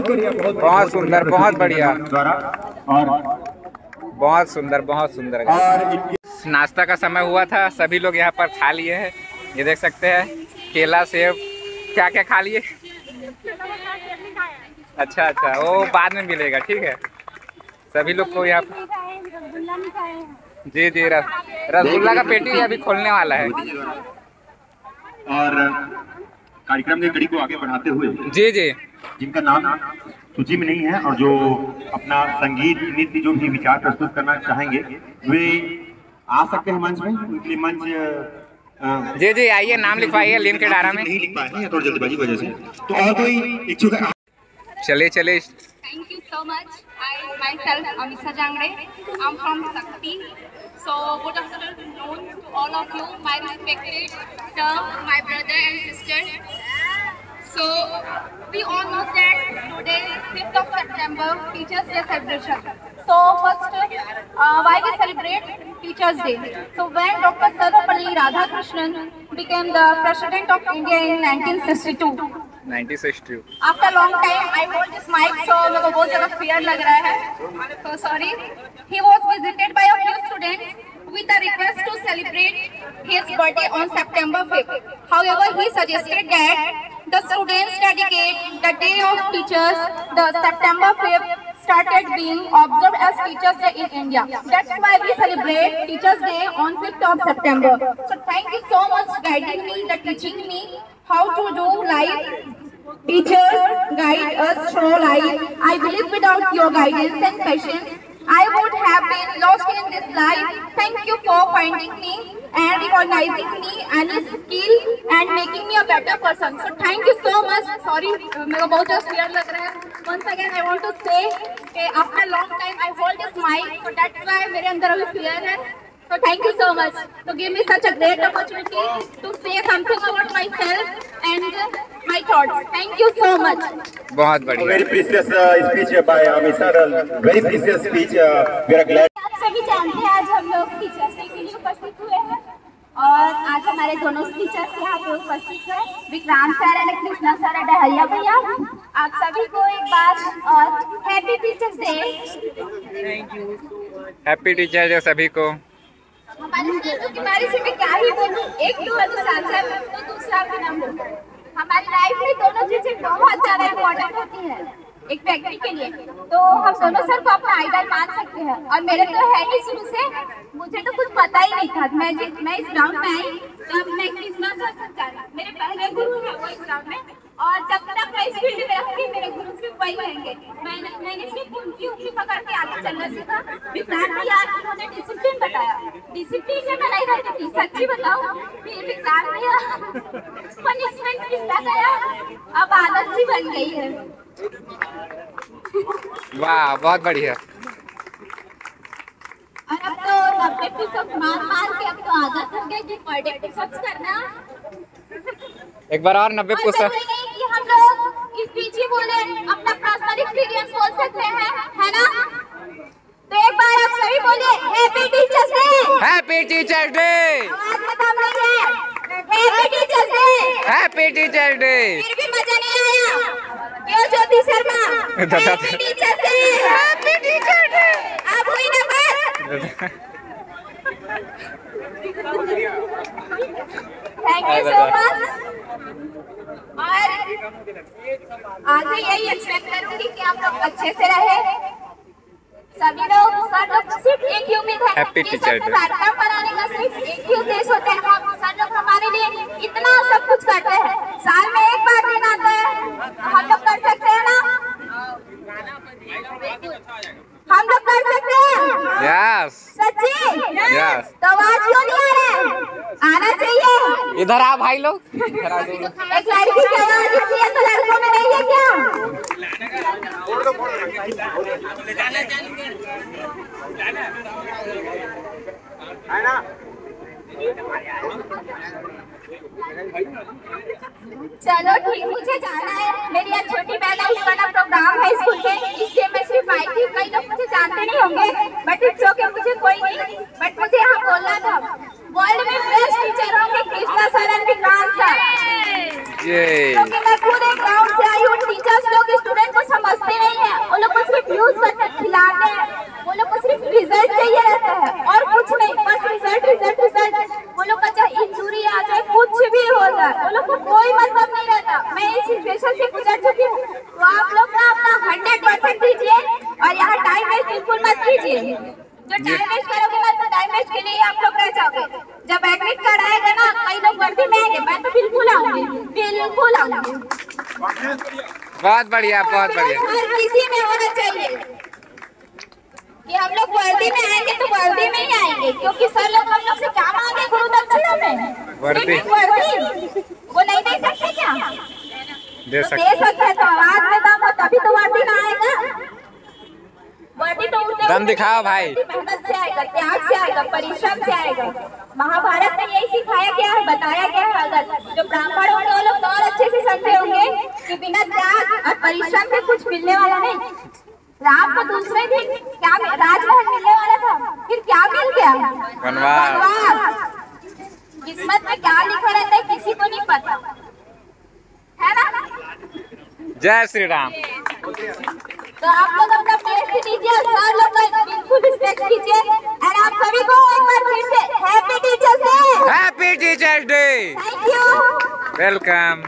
बढ़िया, बहुत सुंदर, बहुत बढ़िया, द्वारा और बहुत सुंदर, बहुत सुंदर। नाश्ता का समय हुआ था, सभी लोग यहाँ पर खा लिए हैं। ये देख सकते हैं केला, सेब, क्या क्या खा लिए। अच्छा अच्छा, वो बाद में मिलेगा, ठीक है। सभी लोग को यहाँ पर जी जी रस रसगुल्ला का पेटी अभी खोलने वाला है। और कार्यक्रम की कड़ी को आगे बढ़ाते हुए जी जी, जिनका नाम सूची में नहीं है और जो अपना संगीत नृत्य जो भी विचार प्रस्तुत करना चाहेंगे वे आ सकते हैं मंच में। उनके मंच जी जी आइए, नाम लिखवाइए लिंक के डारा में। नहीं लिख पाए हैं थोड़ी जल्दबाजी वजह से, तो और कोई इच्छुक है? चले चले। Thank you so much. I myself Amisha Jangre. I'm from Sakti. So good afternoon to all of you, my respected sir, my brother and sister. So we all know that today, fifth of September, Teachers Day celebration. So first, uh, why we celebrate Teachers Day? So when Doctor Sarvapalli Radhakrishnan became the President of India in nineteen sixty-two. Nineteen sixty two. After long time, I hold this mic, so मेरे को बहुत ज़्यादा fear लग रहा है। So sorry. He was visited by a few students with a request to celebrate his birthday on September fifth. However, he suggested that the students dedicate the day of teachers, the September fifth, started being observed as Teachers Day in India. That's why we celebrate Teachers Day on fifth of September. So thank you so much guiding me, the teaching me how to do life. Teachers guide us through life. I believe without your guidance and patience, I would have been lost in this life. Thank you for finding me and recognizing me and his skill and making me a better person. So thank you so much. Sorry, मेरे को बहुत ज़्यादा fear लग रहा है. Once again, I want to say कि after long time I hold this mic, so that's why मेरे अंदर अभी fear है. So thank you so much to give me such a great opportunity to say something about myself and my thoughts. Thank you so much. बहुत बढ़िया। Very precious uh, speech by Amisha. Very precious speech. Uh, we are glad. आप सभी जानते हैं आज हम लोग टीचर्स डे के लिए उपस्थित हुए हैं और आज हमारे दोनों टीचर्स यहाँ पे उपस्थित हैं, विक्रांत सर और कृष्णा सर और हरिया भैया। आप सभी को एक बार और happy teachers day. Thank you. Happy teachers day सभी को। हमारे सर के बारे में क्या ही बोलूं, एक तो अनुशासन तो दूसरा भी नाम बोलूं। हमारी लाइफ में दोनों चीजें बहुत ज्यादा इम्पोर्टेंट होती है एक व्यक्ति के लिए, तो हम दोनों सर को अपना आइडल मान सकते हैं। और मेरे तो है ही शुरू से, मुझे तो कुछ पता ही नहीं था। मैं मैं इस ग्राउंड में आई तब मैं कृष्णा सर से जाना, मेरे पहले गुरु है वो इस ग्राउंड में, और जब तक मैं इस फील्ड में रहूंगी मेरे गुरु सिर्फ वही रहेंगे। मैंने मैंने सिर्फ उनकी उंगली पकड़ के आगे चलना सीखा। विक्रांत भैया उन्होंने डिसिप्लिन बताया, डिसिप्लिन से मैं नहीं रहती थी, सच्ची बताऊं। फिर विक्रांत भैया पनिशमेंट मिलता गया, अब आदत सी बन गई है। वाह, बहुत बढ़िया। और अब तो नब्बे पुशअप मार मार के अब तो आदत हो गई कि पर डे पुशअप्स करना। एक बार और नब्बे पुशअप। कि हम लोग इस बीच ही बोले अपना पर्सनल एक्सपीरियंस बोल सकते हैं, है ना? तो एक बार आप सभी बोले happy teachers day. Happy teachers day. आवाज में दम नहीं है। Happy teachers day. Happy teachers day. फिर भी मजा नहीं आया क्यों Jyoti Sharma? Happy teachers day. Happy teachers day. अब हुई ना बात। Thank you so much. और आगे यही एक्सपेक्ट करूंगी कि आप लोग अच्छे से रहे। सभी लोग सर लोग सिर्फ एक ही उम्मीद है हैप्पी टीचर डे। कार्यक्रम बनाने का सिर्फ एक ही उद्देश्य होता है। हम सर लोग हमारे लिए इतना सब कुछ करते हैं, साल में एक बार दिन आता है, हम लोग कर सकते हैं ना? हम लोग कर सकते हैं। यस सच्ची? यस। तो आवाज क्यों नहीं आ रहा है? आना चाहिए। इधर आ भाई लोग। इधर आ जाओ। एक लड़की की आवाज इतनी है तो लड़कों में नहीं है क्या? है ना? चलो ठीक, मुझे जाना है। मेरी आज छोटी बहन है, उसका ना प्रोग्राम है स्कूल में, इसलिए मैं सिर्फ आई थी। कई लोग मुझे जानते नहीं होंगे, बट इट्स ओके, मुझे कोई नहीं। बट मुझे यहाँ बोलना था, वर्ल्ड में बेस्ट टीचर होंगे कृष्णा सर और विक्रांत सर। ये क्योंकि मैं खुद एक ग्राउंड से आई हूँ, टीचर्स लोग स्टूडेंट को समझते एडमिट कराएगा ना, कई लोग वर्दी में आएंगे, मैं तो बिल्कुल आऊंगी, बिल्कुल आऊंगी। बहुत बढ़िया, बहुत बढ़िया। हर किसी में होना चाहिए कि हम लोग वर्दी में आएंगे तो वर्दी में ही आएंगे, क्योंकि सर लोग हम लोग से क्या मांगे गुरु दक्षिणा में? वर्दी। वर्दी वो नहीं दे सकते क्या? दे तो सकते दे सकते हैं, तो आवाज में दम हो तभी तो वर्दी में आएगा। वर्दी तो उनके दम दिखाओ भाई। मेहनत से आएगा, त्याग से आएगा, परिश्रम से आएगा। महाभारत में यही सिखाया गया है, बताया गया है। अगर जो ब्राह्मण होंगे वो लोग और अच्छे से समझे होंगे कि बिना त्याग और परिश्रम के कुछ मिलने वाला नहीं। राम को दूसरे दिन क्या राजमहल मिलने वाला था, फिर क्या मिल गया? वनवास। किस्मत में क्या लिखा रहता है किसी को नहीं पता, है ना? जय श्री राम। तो आप लोग अपना बेस्ट कीजिए, सर लोग का बिल्कुल रिस्पेक्ट कीजिए। और आप सभी को एक बार फिर से happy teachers day. Happy teachers day. Thank you, welcome.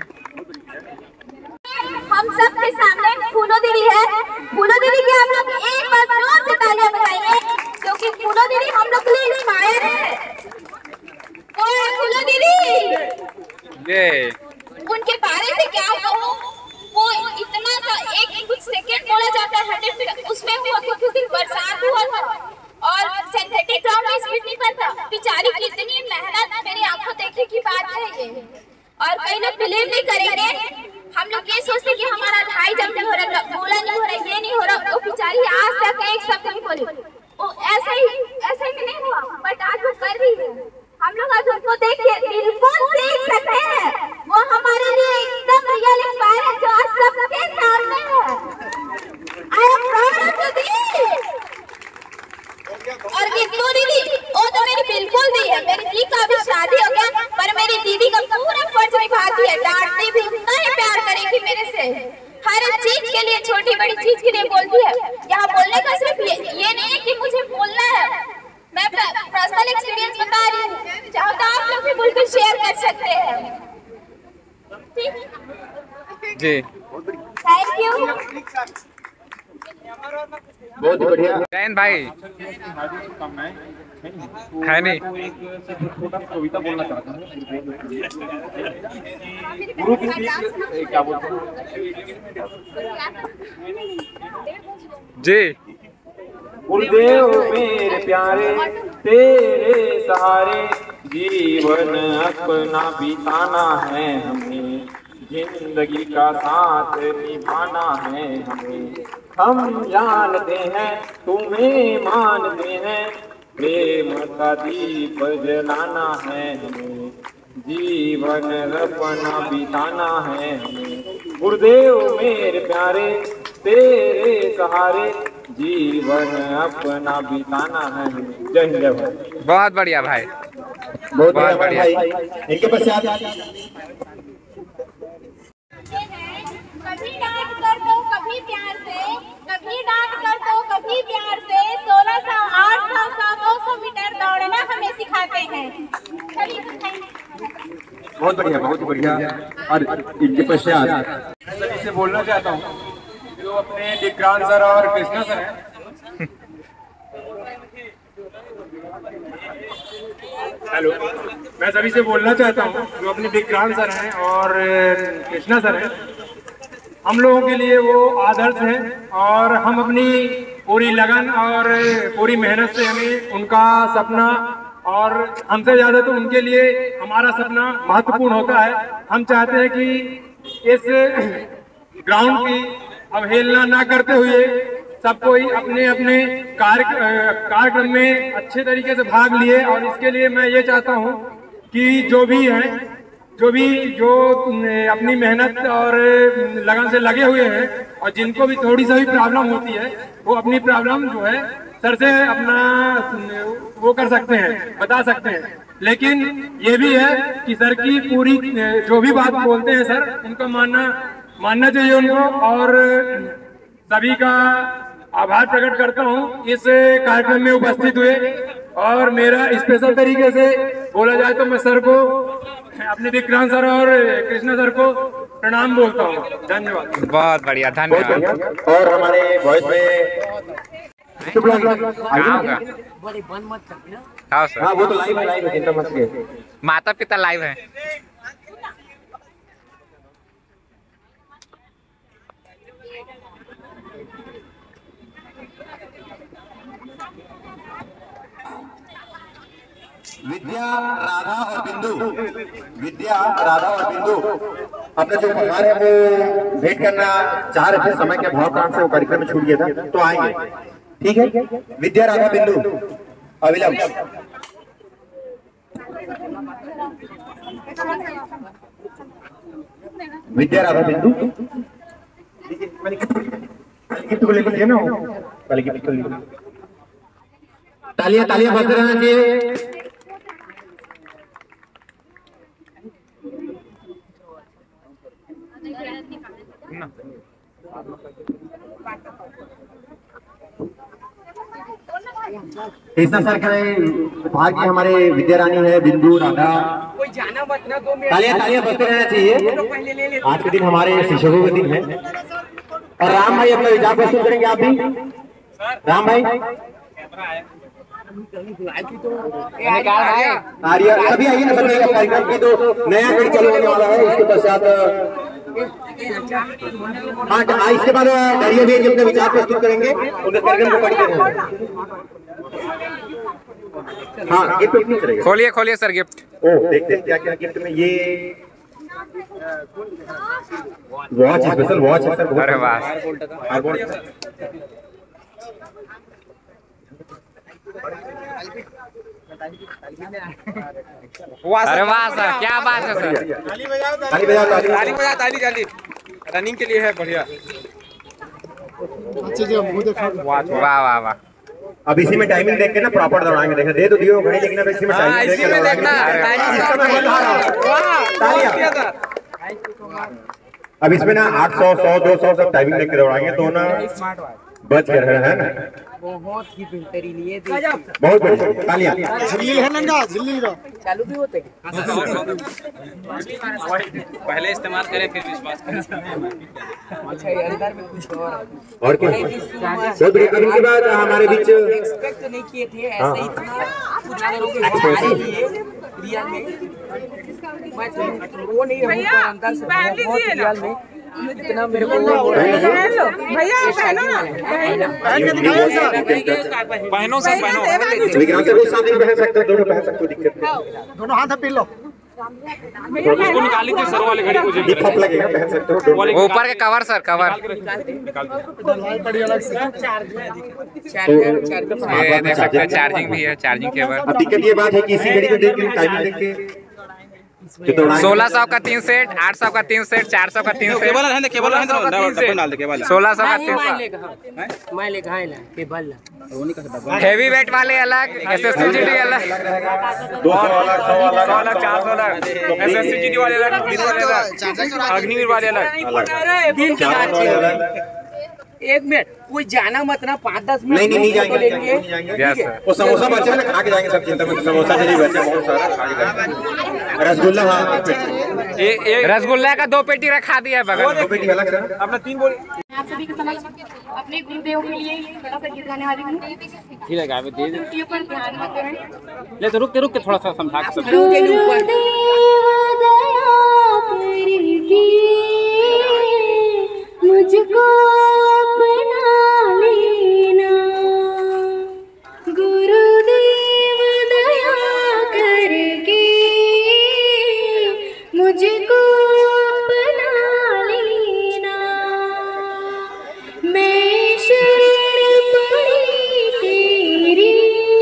हम सब के सामने फूलो दीदी है। फूलो दीदी के हम लोग एक बार जोर से तालियां बजाएंगे, क्योंकि फूलो दीदी हम लोग के लिए इंस्पायर है। और फूलो दीदी ये उनके बारे में क्या कहूँ, वो इतना सा एक कुछ सेकंड बोला जाता है हंड्रेड फीट, उसमें हुआ क्योंकि उस दिन बरसात हुआ था और सिंथेटिक ग्राउंड में स्पीड नहीं पड़ता। बेचारी कितनी मेहनत, मेरी आंखों देखने की बात है ये। और कई लोग बिलीव नहीं करेंगे, हम लोग ये सोचते कि हमारा ढाई जंप नहीं हो रहा, बोला नहीं हो रहा, ये नहीं हो रहा। वो बेचारी आज तक एक शब्द नहीं बोली, वो ऐसे ही ऐसे ही नहीं हुआ, बट आज वो कर रही है। हम लोग आज उनको देख के बिल्कुल सीख सकते हैं। वो हमारे लिए एकदम रियल इंस्पायर है, जो आज सबके सामने है। I am proud of you दीदी। और गिट्टू दीदी, वो तो मेरी बिल्कुल दी है। मेरी दी का भी शादी हो गया, पर मेरी दीदी का पूरा फर्ज निभाती है। डांटती भी उतना ही प्यार करेगी मेरे से, हर चीज के लिए, छोटी बड़ी चीज के लिए बोलती है। यहाँ बोलने का सिर्फ ये, ये नहीं है कि मुझे बोलना है, मैं पर्सनल एक्सपीरियंस बता रही हूँ, चाहो तो आप लोग भी बिल्कुल शेयर कर सकते हैं। जी, थैंक यू, बहुत बढ़िया। जैन भाई है नहीं। कविता बोलना चाहता हूँ गुरु की क्या बोलते जी। गुरुदेव मेरे प्यारे, तेरे सहारे जीवन अपना बिताना है हमें, जिंदगी का साथ निभाना है हमें। हम जानते हैं तुम्हें मानते हैं, प्रेम का दीप जलाना है हमें, जीवन अपना बिताना है हमें। गुरुदेव मेरे प्यारे, तेरे सहारे जीवन अपना बिताना है हमें। जय हिंद, जय भारत। बहुत बढ़िया भाई, बहुत बहुत बढ़िया। इनके पश्चात कभी डांट कर दो कभी प्यार से, कभी डांट कर दो कभी प्यार से, सोलह सौ आठ सौ सौ दो सौ मीटर दौड़ना हमें सिखाते हैं। बहुत बढ़िया, बहुत बढ़िया। और इनके पश्चात सभी से बोलना चाहता हूँ, जो अपने विक्रांत सर और कृष्णा सर हैं, हेलो, मैं सभी से बोलना चाहता हूँ, जो अपने विक्रांत सर हैं और कृष्णा सर हैं, हम लोगों के लिए वो आदर्श हैं। और हम अपनी पूरी लगन और पूरी मेहनत से हमें उनका सपना, और हमसे ज़्यादा तो उनके लिए हमारा सपना महत्वपूर्ण होता है। हम चाहते हैं कि इस ग्राउंड की अवहेलना ना करते हुए सब कोई अपने अपने कार्य कार्यक्रम में अच्छे तरीके से भाग लिए। और इसके लिए मैं ये चाहता हूँ कि जो भी हैं, जो भी जो अपनी मेहनत और लगन से लगे हुए हैं, और जिनको भी थोड़ी सा भी प्रॉब्लम होती है, वो अपनी प्रॉब्लम जो है सर से अपना वो कर सकते हैं, बता सकते हैं। लेकिन ये भी है कि सर की पूरी जो भी बात बोलते हैं सर, उनका मानना मानना चाहिए उनको। और सभी का आभार प्रकट करता हूँ इस कार्यक्रम में उपस्थित हुए। और मेरा स्पेशल तरीके से बोला जाए तो मैं सर को, अपने विक्रांत सर और कृष्णा सर को प्रणाम बोलता हूँ। धन्यवाद। बहुत बढ़िया, धन्यवाद। और हमारे वॉइस में कहाँ होगा? बड़े बंद मत करना। हाँ सर। हाँ वो तो लाइव है, लाइव है, चिंता मत करिए। माता पिता लाइव है। विद्या, राधा और बिंदु, विद्या, राधा और बिंदु अपने जो परिवार है वो भेंट करना चाह रहे थे, समय के अभाव कारण से वो कार्यक्रम में छूट गया था, तो आएंगे। ठीक है, विद्या, राधा, बिंदु अविलंब। विद्या, राधा, बिंदु गिफ्ट को लेकर ना, पहले गिफ्ट को लेकर तालियां तालियां बजते रहना चाहिए। कृष्णा सर के विभाग की हमारे विद्या रानी है, बिंदु, राधा। तालियां तालियां बजते रहना चाहिए। आज के दिन हमारे शिक्षकों का दिन है। और राम भाई अपना विचार प्रस्तुत करेंगे। आप भी राम भाई आर्या सभी आइए ना, सभी कार्यक्रम की तो नया कड़ी चालू होने वाला है। उसके पश्चात हाँ इसके बाद आर्या भी अपने विचार प्रस्तुत करेंगे, उनके कार्यक्रम को पढ़ते रहेंगे। हाँ गिफ्ट नहीं करेगा। खोलिए खोलिए सर गिफ्ट। ओ देखते हैं क्या क्या गिफ्ट में। ये वॉच स्पेशल वॉच है सर। अरे वाह, अरे वाह सर, क्या बात है सर। ताली बजाओ, ताली बजाओ, ताली बजाओ, ताली ताली रनिंग के लिए है, बढ़िया। वाह वाह वाह। अब इसी में टाइमिंग देख के ना प्रॉपर दौड़ाएंगे। देखना दे तो दियो घड़ी, लेकिन अब इसी में टाइमिंग देख के देखना। अब इसमें ना आठ सौ सौ दो सौ सब टाइमिंग देख के दौड़ाएंगे, तो ना बच के रहे हैं ना। बहुत ही बेहतरीन, ये बहुत बढ़िया, तालियां। झिल्ली है नंगा, झिल्ली का चालू भी होते पहले इस्तेमाल करें फिर विश्वास करें। अच्छा ये अंदर में कुछ और और क्या बहुत बढ़िया। अब इनके बाद हमारे बीच एक्सपेक्ट नहीं किए थे ऐसे इतना कुछ करोगे रियल में। मैं वो नहीं रहूं पर अंदर से बहुत रियल में इतना मेरे को भैया पहनो सर पहनो। विक्रांत सर को साथ ही पहन सकते हो, दोनों पहन सकते हो, दिक्कत नहीं। दोनों हाथ पीन लो। उसको निकाल लीजिए सर वाले घड़ी को, ये थप लगेगा, पहन सकते हो। ऊपर के कवर सर कवर। ये देख सकते हैं चार्जिंग भी है, चार्जिंग केबल। अब दिक्कत ये बात है कि इसी घड़ी को देख के टाइमिंग देख के सोलह सौ का तीन सेट, आठ सौ का तीन सेट, चार सौ का तीन सेट, सोलह सौ का तीन सेट। हेवी वेट वाले अलग, S S C G D अलग, दो सौ अलग, सौ अलग, चार सौ अलग, S S C G D वाले अलग, अग्निवीर वाले अलग। एक मिनट कोई जाना मत ना, पाँच दस मिनट नहीं नहीं नहीं जाएंगे, नहीं जाएंगे। वो समोसा बचा है, खा के जाएंगे, सब चिंता मत। समोसा नहीं बचा, बहुत सारा खा के जाएंगे। रसगुल्ला हाँ एक रसगुल्ला का दो पेटी रखा दिया है बगल में। दो पेटी अलग सर, अपना तीन बोली। आप सभी के समझ अपने गुरुदेव के लिए थोड़ा सा गीत गाने वाली हूँ। ठीक है गावे दे त्रुटियों पर ध्यान मत दें। ले तो रुक के रुक के थोड़ा सा समझा के सब। मुझको अपना लेना गुरुदेव, दया करके मुझको अपना लेना। मैं शरण पड़ी तेरी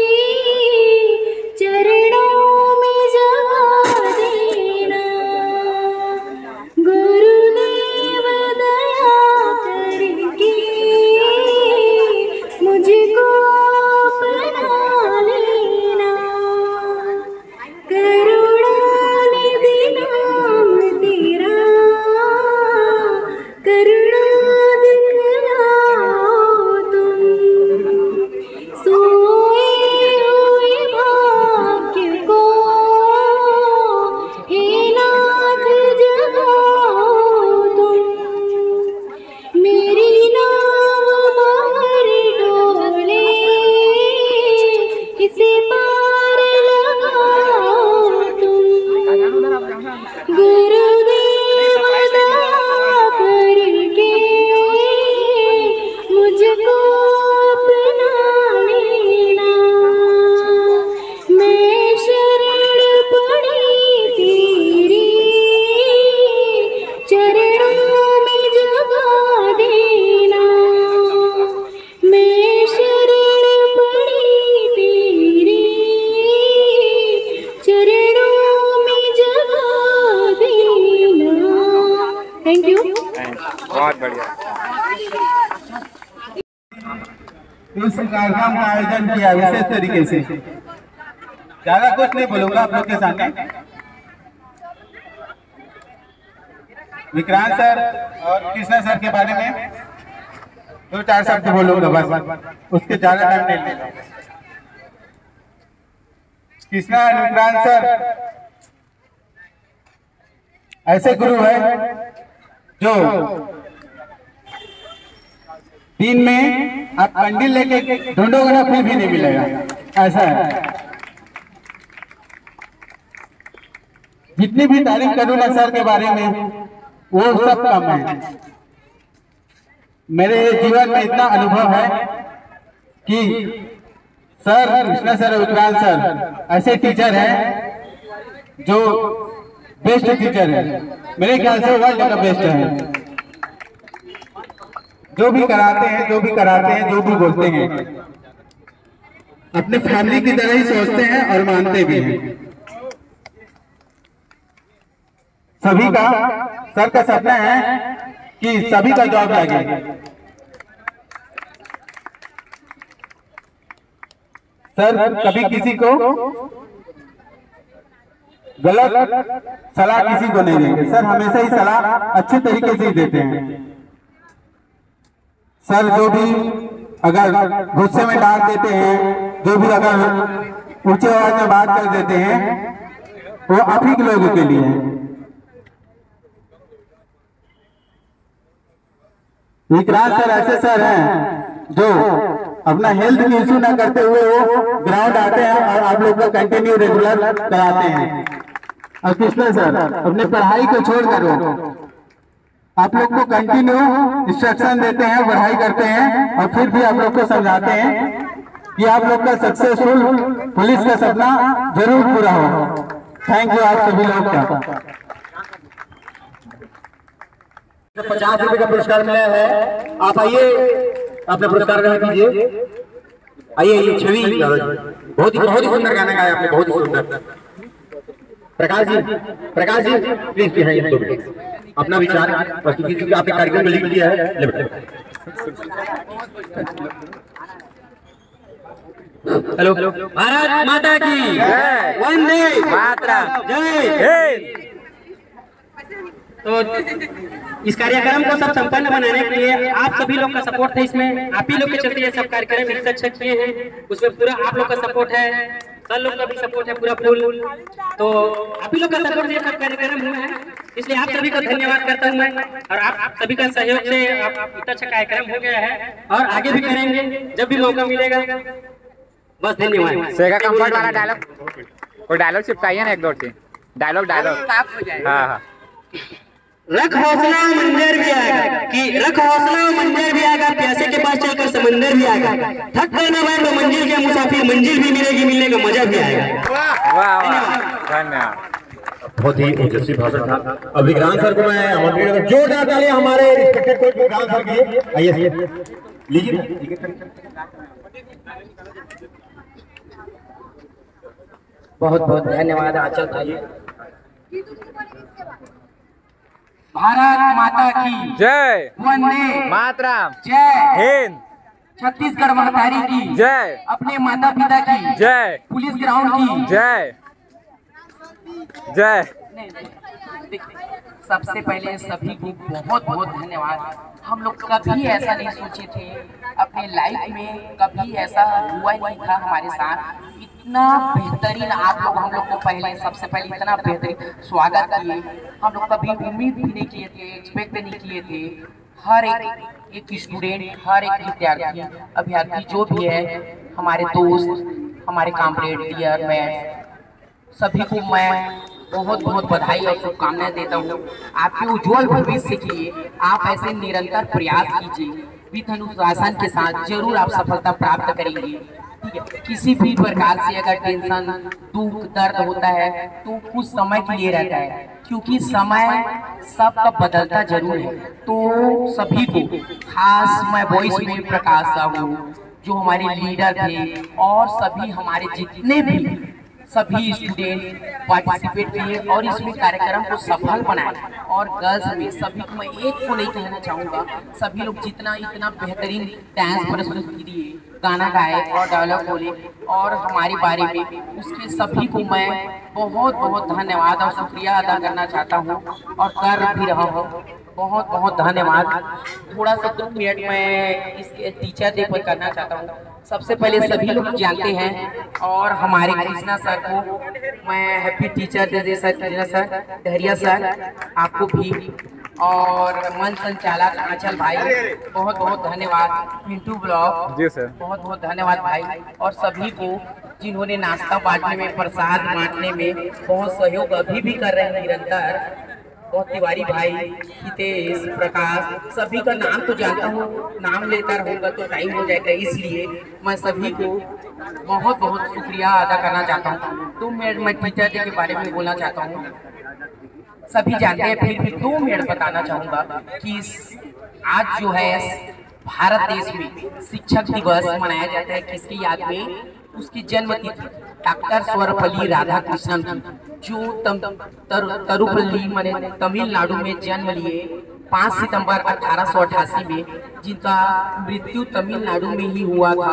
चरणों में जगा देना। गुरुदेव दया करे थैंक यू। बहुत बढ़िया। इस कार्यक्रम का आयोजन किया विशेष तरीके से। ज्यादा कुछ नहीं बोलूंगा आप लोग के सामने। विक्रांत सर और कृष्णा सर के बारे में दो चार शब्द बोलूंगा बस, उसके ज्यादा टाइम नहीं लेगा। कृष्णा और विक्रांत सर ऐसे गुरु है जो दिन में आप कंडील लेके ढूंढोगे ना फिर भी नहीं मिलेगा, ऐसा है। जितनी भी तारीफ करूँ ना सर के बारे में वो सब कम है। मेरे जीवन में इतना अनुभव है कि sir, Krishna sir, Vikrant sir ऐसे टीचर हैं जो बेस्ट टीचर है। मेरे ख्याल से वर्ल्ड का बेस्ट है। जो भी कराते हैं जो भी कराते हैं जो भी बोलते हैं अपने फैमिली की तरह ही सोचते हैं और मानते भी हैं। सभी का सर का सपना है कि सभी का जॉब लगे। सर कभी किसी को गलत सलाह किसी को नहीं देंगे। सर हमेशा ही सलाह अच्छे तरीके से ही देते हैं। सर जो भी अगर गुस्से में डांट देते हैं, जो भी अगर ऊंचे आवाज में बात कर देते हैं, वो आप ही के लोगों के लिए है। विक्रांत सर ऐसे सर हैं जो अपना हेल्थ की इशू ना करते हुए वो ग्राउंड आते हैं और आप लोग को कंटिन्यू रेगुलर कराते हैं। और कृष्णा सर अपने पढ़ाई को छोड़कर वो आप लोग को कंटिन्यू इंस्ट्रक्शन देते हैं, पढ़ाई करते हैं और फिर भी आप लोग को समझाते हैं कि आप लोग का सक्सेसफुल पुलिस का सपना जरूर पूरा हो। थैंक यू आप सभी लोग का। पचास रुपए का पुरस्कार मिला है। आप आइए अपना पुरस्कार ग्रहण कीजिए। आइए आइए छवि, बहुत ही बहुत ही सुंदर गाना गाया आपने, बहुत ही सुंदर। प्रकाश जी, प्रकाश जी प्लीज दो मिनट अपना विचार प्रस्तुति की आपने कार्यक्रम में लिख दिया है। हेलो, भारत माता की जय, वंदे मातरम, जय हिंद। तो इस कार्यक्रम को सब संपन्न बनाने के लिए आप सभी लोग का सपोर्ट है। इसमें आप ही लोग के चलते ये सब कार्यक्रम इतने अच्छे किए हैं। उसमें पूरा आप लोग का सपोर्ट है, सर लोग का भी सपोर्ट है पूरा फुल। तो आप ही लोग का सपोर्ट से ये सब कार्यक्रम हुए हैं, इसलिए आप सभी को धन्यवाद करता हूँ मैं। और आप सभी का सहयोग से आप इतना अच्छा कार्यक्रम हो गया है और आगे भी करेंगे जब भी मौका मिलेगा। बस धन्यवाद। सेगा कंफर्ट वाला डायलॉग, वो डायलॉग चिपकाइए ना एक दो चीज। डायलॉग डायलॉग हाँ हाँ। रख हौसला मंजर भी आएगा, कि रख हौसला मंजर भी आएगा, प्यासे के पास चलकर समंदर भी आएगा। थक कर न बैठो मंजिल के मुसाफिर, मंजिल भी मिलेगी, मिलने का मजा भी आएगा। वाह वाह, धन्यवाद। बहुत ही ओजस्वी भाषण था। अब विक्रांत सर को मैं आमंत्रित करता हूं। जोरदार तालियां हमारे रिस्पेक्टेड कोच विक्रांत सर के लिए। आइए लीजिए। बहुत बहुत धन्यवाद आचल भाई। भारत माता की जय, वंदे मातरम, जय हिंद, छत्तीसगढ़ महतारी की जय, अपने माता पिता की जय, पुलिस ग्राउंड की जय जय। सबसे पहले सभी को बहुत बहुत धन्यवाद। हम लोग कभी ऐसा नहीं सोचे थे, अपने लाइफ में कभी ऐसा हुआ ही नहीं था हमारे साथ। इतना बेहतरीन आप लोग हम लोग को पहले सबसे पहले इतना बेहतरीन स्वागत किए। हम लोग कभी उम्मीद भी नहीं किए थे, एक्सपेक्ट नहीं किए थे। हर एक एक स्टूडेंट, हर एक विद्यार्थी अभ्यर्थी जो भी है, हमारे दोस्त, हमारे कॉम्रेड, डियर, मैं सभी को मैं बहुत बहुत बधाई और शुभकामनाएं देता हूँ। आपके उज्जवल भविष्य के लिए आप ऐसे निरंतर प्रयास कीजिए, वित्त अनुशासन के साथ जरूर आप सफलता प्राप्त करेंगे। ठीक है, किसी भी प्रकार से अगर टेंशन, दुख, दर्द होता है तो कुछ समय के लिए रहता है, क्योंकि समय सबका बदलता जरूर है। तो सभी को, खास मैं वॉइस में प्रकाश साहू जो हमारे लीडर थे और सभी हमारे जितने भी सभी स्टूडेंट पार्टिसिपेट किए और इसमें कार्यक्रम को सफल बनाए। और गर्ल्स में सभी को मैं एक को नहीं कहना चाहूँगा, सभी लोग जितना इतना बेहतरीन डांस प्रस्तुत किए, गाना गाए और डायलॉग बोले और हमारे बारे में, उसके सभी को मैं बहुत बहुत धन्यवाद और शुक्रिया अदा करना चाहता हूँ और कर भी रहा हूँ। बहुत बहुत धन्यवाद। थोड़ा सा दो मिनट में इसके टीचर डे पर करना चाहता हूँ। सबसे पहले सभी लोग जानते हैं और हमारे कृष्णा सर को मैं happy teacher day sir, Krishna sir, Dhairya sir आपको भी, और मंच संचालक आंचल भाई बहुत बहुत धन्यवाद, पिंटू ब्लॉग जी सर बहुत बहुत धन्यवाद भाई, और सभी को जिन्होंने नाश्ता बांटने में, प्रसाद बांटने में बहुत सहयोग अभी भी कर रहे हैं निरंतर। बहुत तिवारी भाई, हितेश, प्रकाश, सभी का नाम तो जानता हूँ, नाम लेकर होगा तो टाइम हो जाएगा, इसलिए मैं सभी को बहुत बहुत शुक्रिया अदा करना चाहता हूँ। तो मैं मैं टीचर डे के बारे में बोलना चाहता हूँ। सभी जानते हैं, फिर भी दो मिनट बताना चाहूँगा कि आज जो है भारत देश में शिक्षक दिवस मनाया जाता है। किसकी याद में? उसकी जन्म तिथि डॉक्टर सर्वपल्ली राधाकृष्णन की, जो तम, तर, तरुपल्ली माने तमिलनाडु में जन्म लिए पाँच सितंबर अठारह सौ अठासी में, जिनका मृत्यु तमिलनाडु में ही हुआ था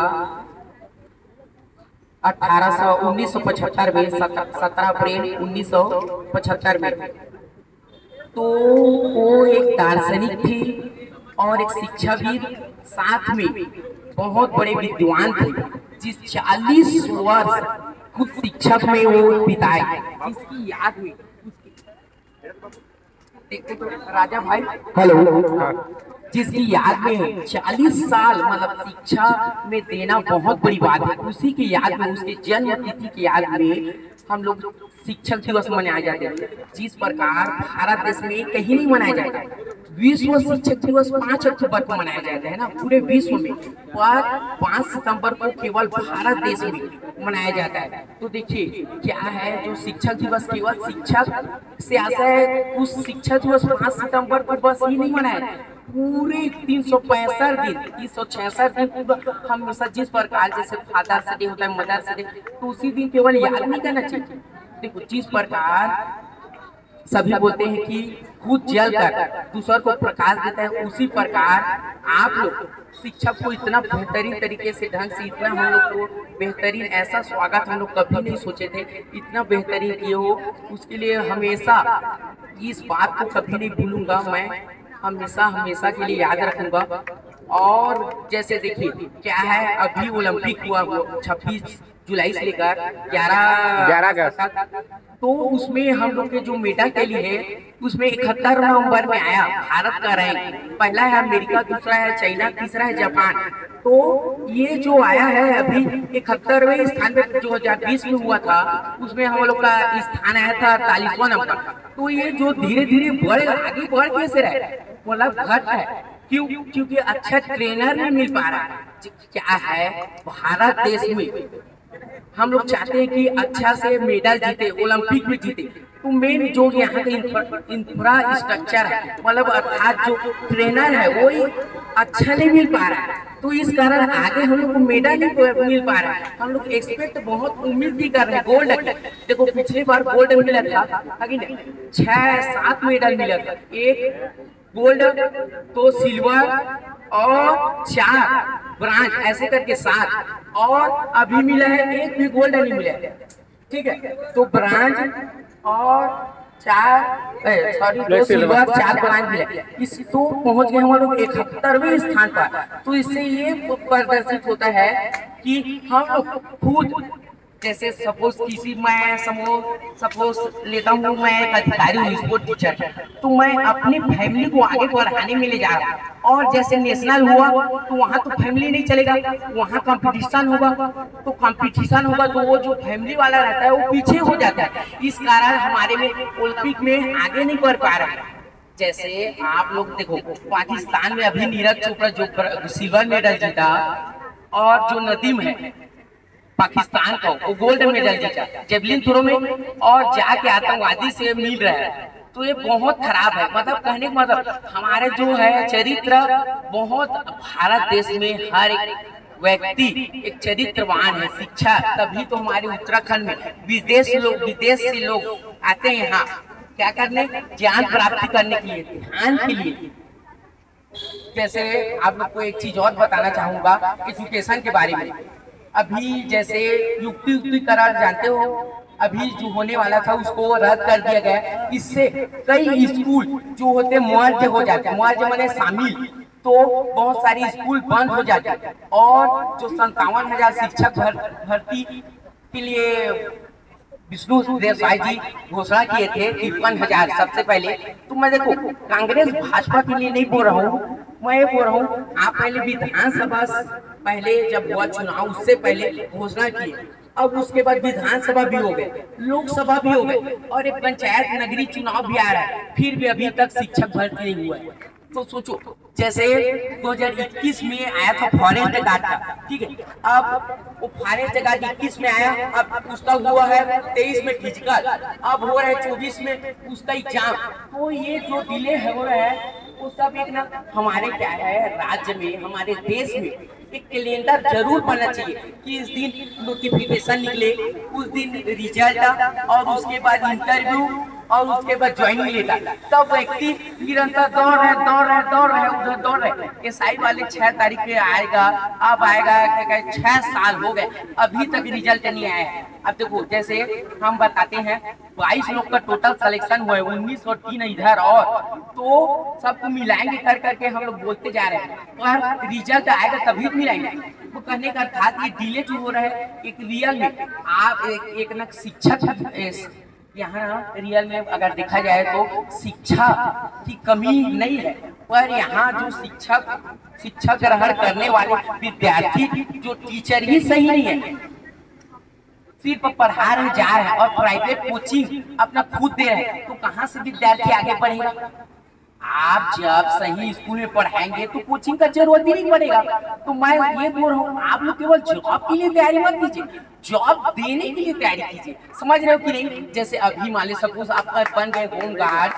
अठारह सौ उन्नीस सौ पचहत्तर में, सत्रह अप्रैल उन्नीस सौ पचहत्तर में। तो वो एक दार्शनिक थे और एक शिक्षाविद, साथ में बहुत बड़े विद्वान थे, जिस चालीस वर्ष खुद शिक्षक में वो बिताए, जिसकी याद में राजा भाई हेलो जिसकी याद में चालीस साल मतलब शिक्षा में देना बहुत बड़ी बात है। उसी की याद में, उसके जन्म तिथि की याद में हम लोग शिक्षक दिवस मनाया जाते हैं। जिस प्रकार भारत देश में कहीं नहीं मनाया जाता, विश्व शिक्षक दिवस पाँच अक्टूबर को मनाया जाता है ना पूरे विश्व में, पर पाँच सितंबर को केवल भारत देश में मनाया जाता है। तो देखिए क्या है, जो शिक्षक दिवस केवल शिक्षक से आता है, उस शिक्षक दिवस पाँच सितंबर को बस ही नहीं मनाया, पूरे तीन सौ पैंसठ दिन तीन सौ छियासठ दिन हमेशा, जिस प्रकार जैसे फादर्स डे होता है, मदर्स डे, तो उसी दिन केवल याद नहीं करना चाहिए। देखो जिस प्रकार सभी बोलते हैं कि खुद जल कर दूसरों को प्रकाश देता है, उसी प्रकार आप लोग शिक्षक को इतना बेहतरीन तरीके से, ढंग से, इतना हम लोग को बेहतरीन ऐसा स्वागत हम लोग कभी नहीं सोचे थे, इतना बेहतरीन किए हो, उसके लिए हमेशा इस बात को कभी नहीं भूलूंगा, मैं हमेशा हमेशा के लिए याद रखूंगा। और जैसे देखिए क्या है, अभी ओलंपिक हुआ वो छब्बीस जुलाई से लेकर ग्यारह ग्यारह अगस्त, तो उसमें हम लोग के जो मेडल के लिए है, उसमें इकहत्तर नवंबर में आया भारत का रैंक, पहला है अमेरिका, दूसरा है चाइना, तीसरा है जापान। तो ये जो आया है अभी इकहत्तरवें स्थान पे दो हजार बीस में हुआ था, उसमें हम लोग का स्थान आया था अड़तालीसवां नंबर। तो ये जो धीरे धीरे बढ़ आगे बढ़ कैसे रहे, मतलब घट है, क्यों? क्योंकि अच्छा ट्रेनर नहीं मिल पा रहा है। क्या है, भारत देश में हम लोग चाहते हैं कि अच्छा से मेडल जीते, ओलंपिक में जीते, तो मेन जो यहाँ का इंफ्रास्ट्रक्चर है, मतलब अर्थात जो ट्रेनर है वो अच्छा नहीं मिल पा रहा है, तो इस कारण आगे हम लोग को मेडल नहीं मिल पा रहा है। हम लोग एक्सपेक्ट बहुत उम्मीद भी कर रहे हैं गोल्ड। देखो पिछली बार गोल्ड मिला था, छह सात मेडल मिला था, एक गोल्ड, तो सिल्वर और चार ब्रांज, ऐसे करके सात, और अभी मिला है एक भी गोल्ड नहीं मिला है, ठीक है। तो ब्रांज और चार सॉरी दो सिल्वर, चार ब्रांज मिला, इस तो पहुंच गए हम लोग इकहत्तरवें स्थान पर। तो इससे ये प्रदर्शित होता है कि हम लोग खुद, जैसे सपोज किसी मैं सपोज लेता हूँ, मैं एक अधिकारी हूँ, स्पोर्ट टीचर, तो मैं अपनी फैमिली को आगे बढ़ाने में ले जा रहा हूँ। और जैसे नेशनल हुआ तो वहाँ तो फैमिली नहीं चलेगा, वहाँ कंपटीशन होगा, तो कंपटीशन होगा तो वो जो फैमिली वाला रहता है वो पीछे हो जाता है। इस कारण हमारे में ओलंपिक में आगे नहीं बढ़ पा रहा है। जैसे आप लोग देखो पाकिस्तान में अभी नीरज चोपड़ा जो सिल्वर मेडल जीता, और जो नदीम है पाकिस्तान को, वो गोल्ड मेडल जीता जेवलिन थ्रो में, और जाके आतंकवादी से मिल रहा है। तो ये बहुत खराब है, मतलब कहने का मतलब हमारे जो है चरित्र बहुत, भारत देश में हर एक व्यक्ति एक चरित्रवान है, शिक्षा, तभी तो हमारे उत्तराखंड में विदेश लोग विदेश से लोग आते हैं यहाँ क्या करने, ज्ञान प्राप्ति करने के लिए, ध्यान के लिए। जैसे आप लोग को एक चीज और बताना चाहूंगा एजुकेशन के बारे में। अभी जैसे युक्ति युक्ति करार जानते हो, अभी जो होने वाला था उसको रद्द कर दिया गया। इससे कई स्कूल जो होते मर्ज हो जाते हैं, मर्ज माने शामिल, तो बहुत सारी स्कूल बंद हो जाते हैं। और जो संतावन हजार शिक्षक भर, भर्ती के लिए विष्णु देसाई जी घोषणा किए थे तिरपन हजार सबसे पहले। तो मैं देखो कांग्रेस भाजपा के लिए नहीं बोल रहा हूँ, मैं ये बोल रहा हूँ आप पहले विधानसभा पहले जब हुआ चुनाव उससे पहले घोषणा की, अब उसके बाद विधानसभा भी हो गए, लोकसभा भी हो गए और एक पंचायत नगरी चुनाव भी आ रहा है, फिर भी अभी तक शिक्षक भर्ती नहीं हुआ है। तो सोचो जैसे दो हजार इक्कीस में आया था फॉरेस्ट गार्ड का, ठीक है, अब वो फॉरेस्ट गार्ड इक्कीस में आया, अब उसका हुआ है तेईस में फिजिकल, अब हो रहा है चौबीस में उसका एग्जाम। तो ये जो डिले हो रहा है वो सब एक ना हमारे क्या है राज्य में, हमारे देश में एक कैलेंडर जरूर बनना चाहिए कि इस दिन नोटिफिकेशन निकले, उस दिन रिजल्ट और उसके बाद इंटरव्यू और उसके बाद ज्वाइनिंग लेटर। तब व्यक्ति निरंतर दौड़ रहे दौड़ रहे दौड़ रहे उधर दौड़ रहे। एसआई वाले छह तारीख के आएगा, अब आएगा क्या, छह साल हो गए अभी तक रिजल्ट नहीं आया है। अब देखो जैसे हम बताते हैं बाईस लोग का टोटल सिलेक्शन हुआ है, उन्नीस और तीन इधर, और तो सबको मिलाएंगे कर करके हम लोग बोलते जा रहे हैं, पर रिजल्ट आएगा तभी मिलाएंगे। तो कहने का अर्थात ये डिले जो हो रहा है एक रियल में आप एक, एक न शिक्षक यहाँ रियल में अगर देखा जाए तो शिक्षा की कमी नहीं है, पर यहाँ जो शिक्षक शिक्षक ग्रहण करने वाले विद्यार्थी जो टीचर ही सही नहीं है, सिर्फ पढ़ा रहे जा रहे हैं और प्राइवेट कोचिंग अपना खुद दे रहे हैं, तो कहाँ से विद्यार्थी आगे बढ़ेगा। आप जब सही स्कूल में पढ़ाएंगे तो कोचिंग का जरूरत ही नहीं पड़ेगा। तो मैं ये बोल रहा हूँ आप लोग केवल जॉब के लिए तैयारी मत कीजिए, जॉब देने के लिए तैयारी कीजिए। समझ रहे हो कि नहीं। जैसे अभी मान ली सपोज आप बन गए होम गार्ड,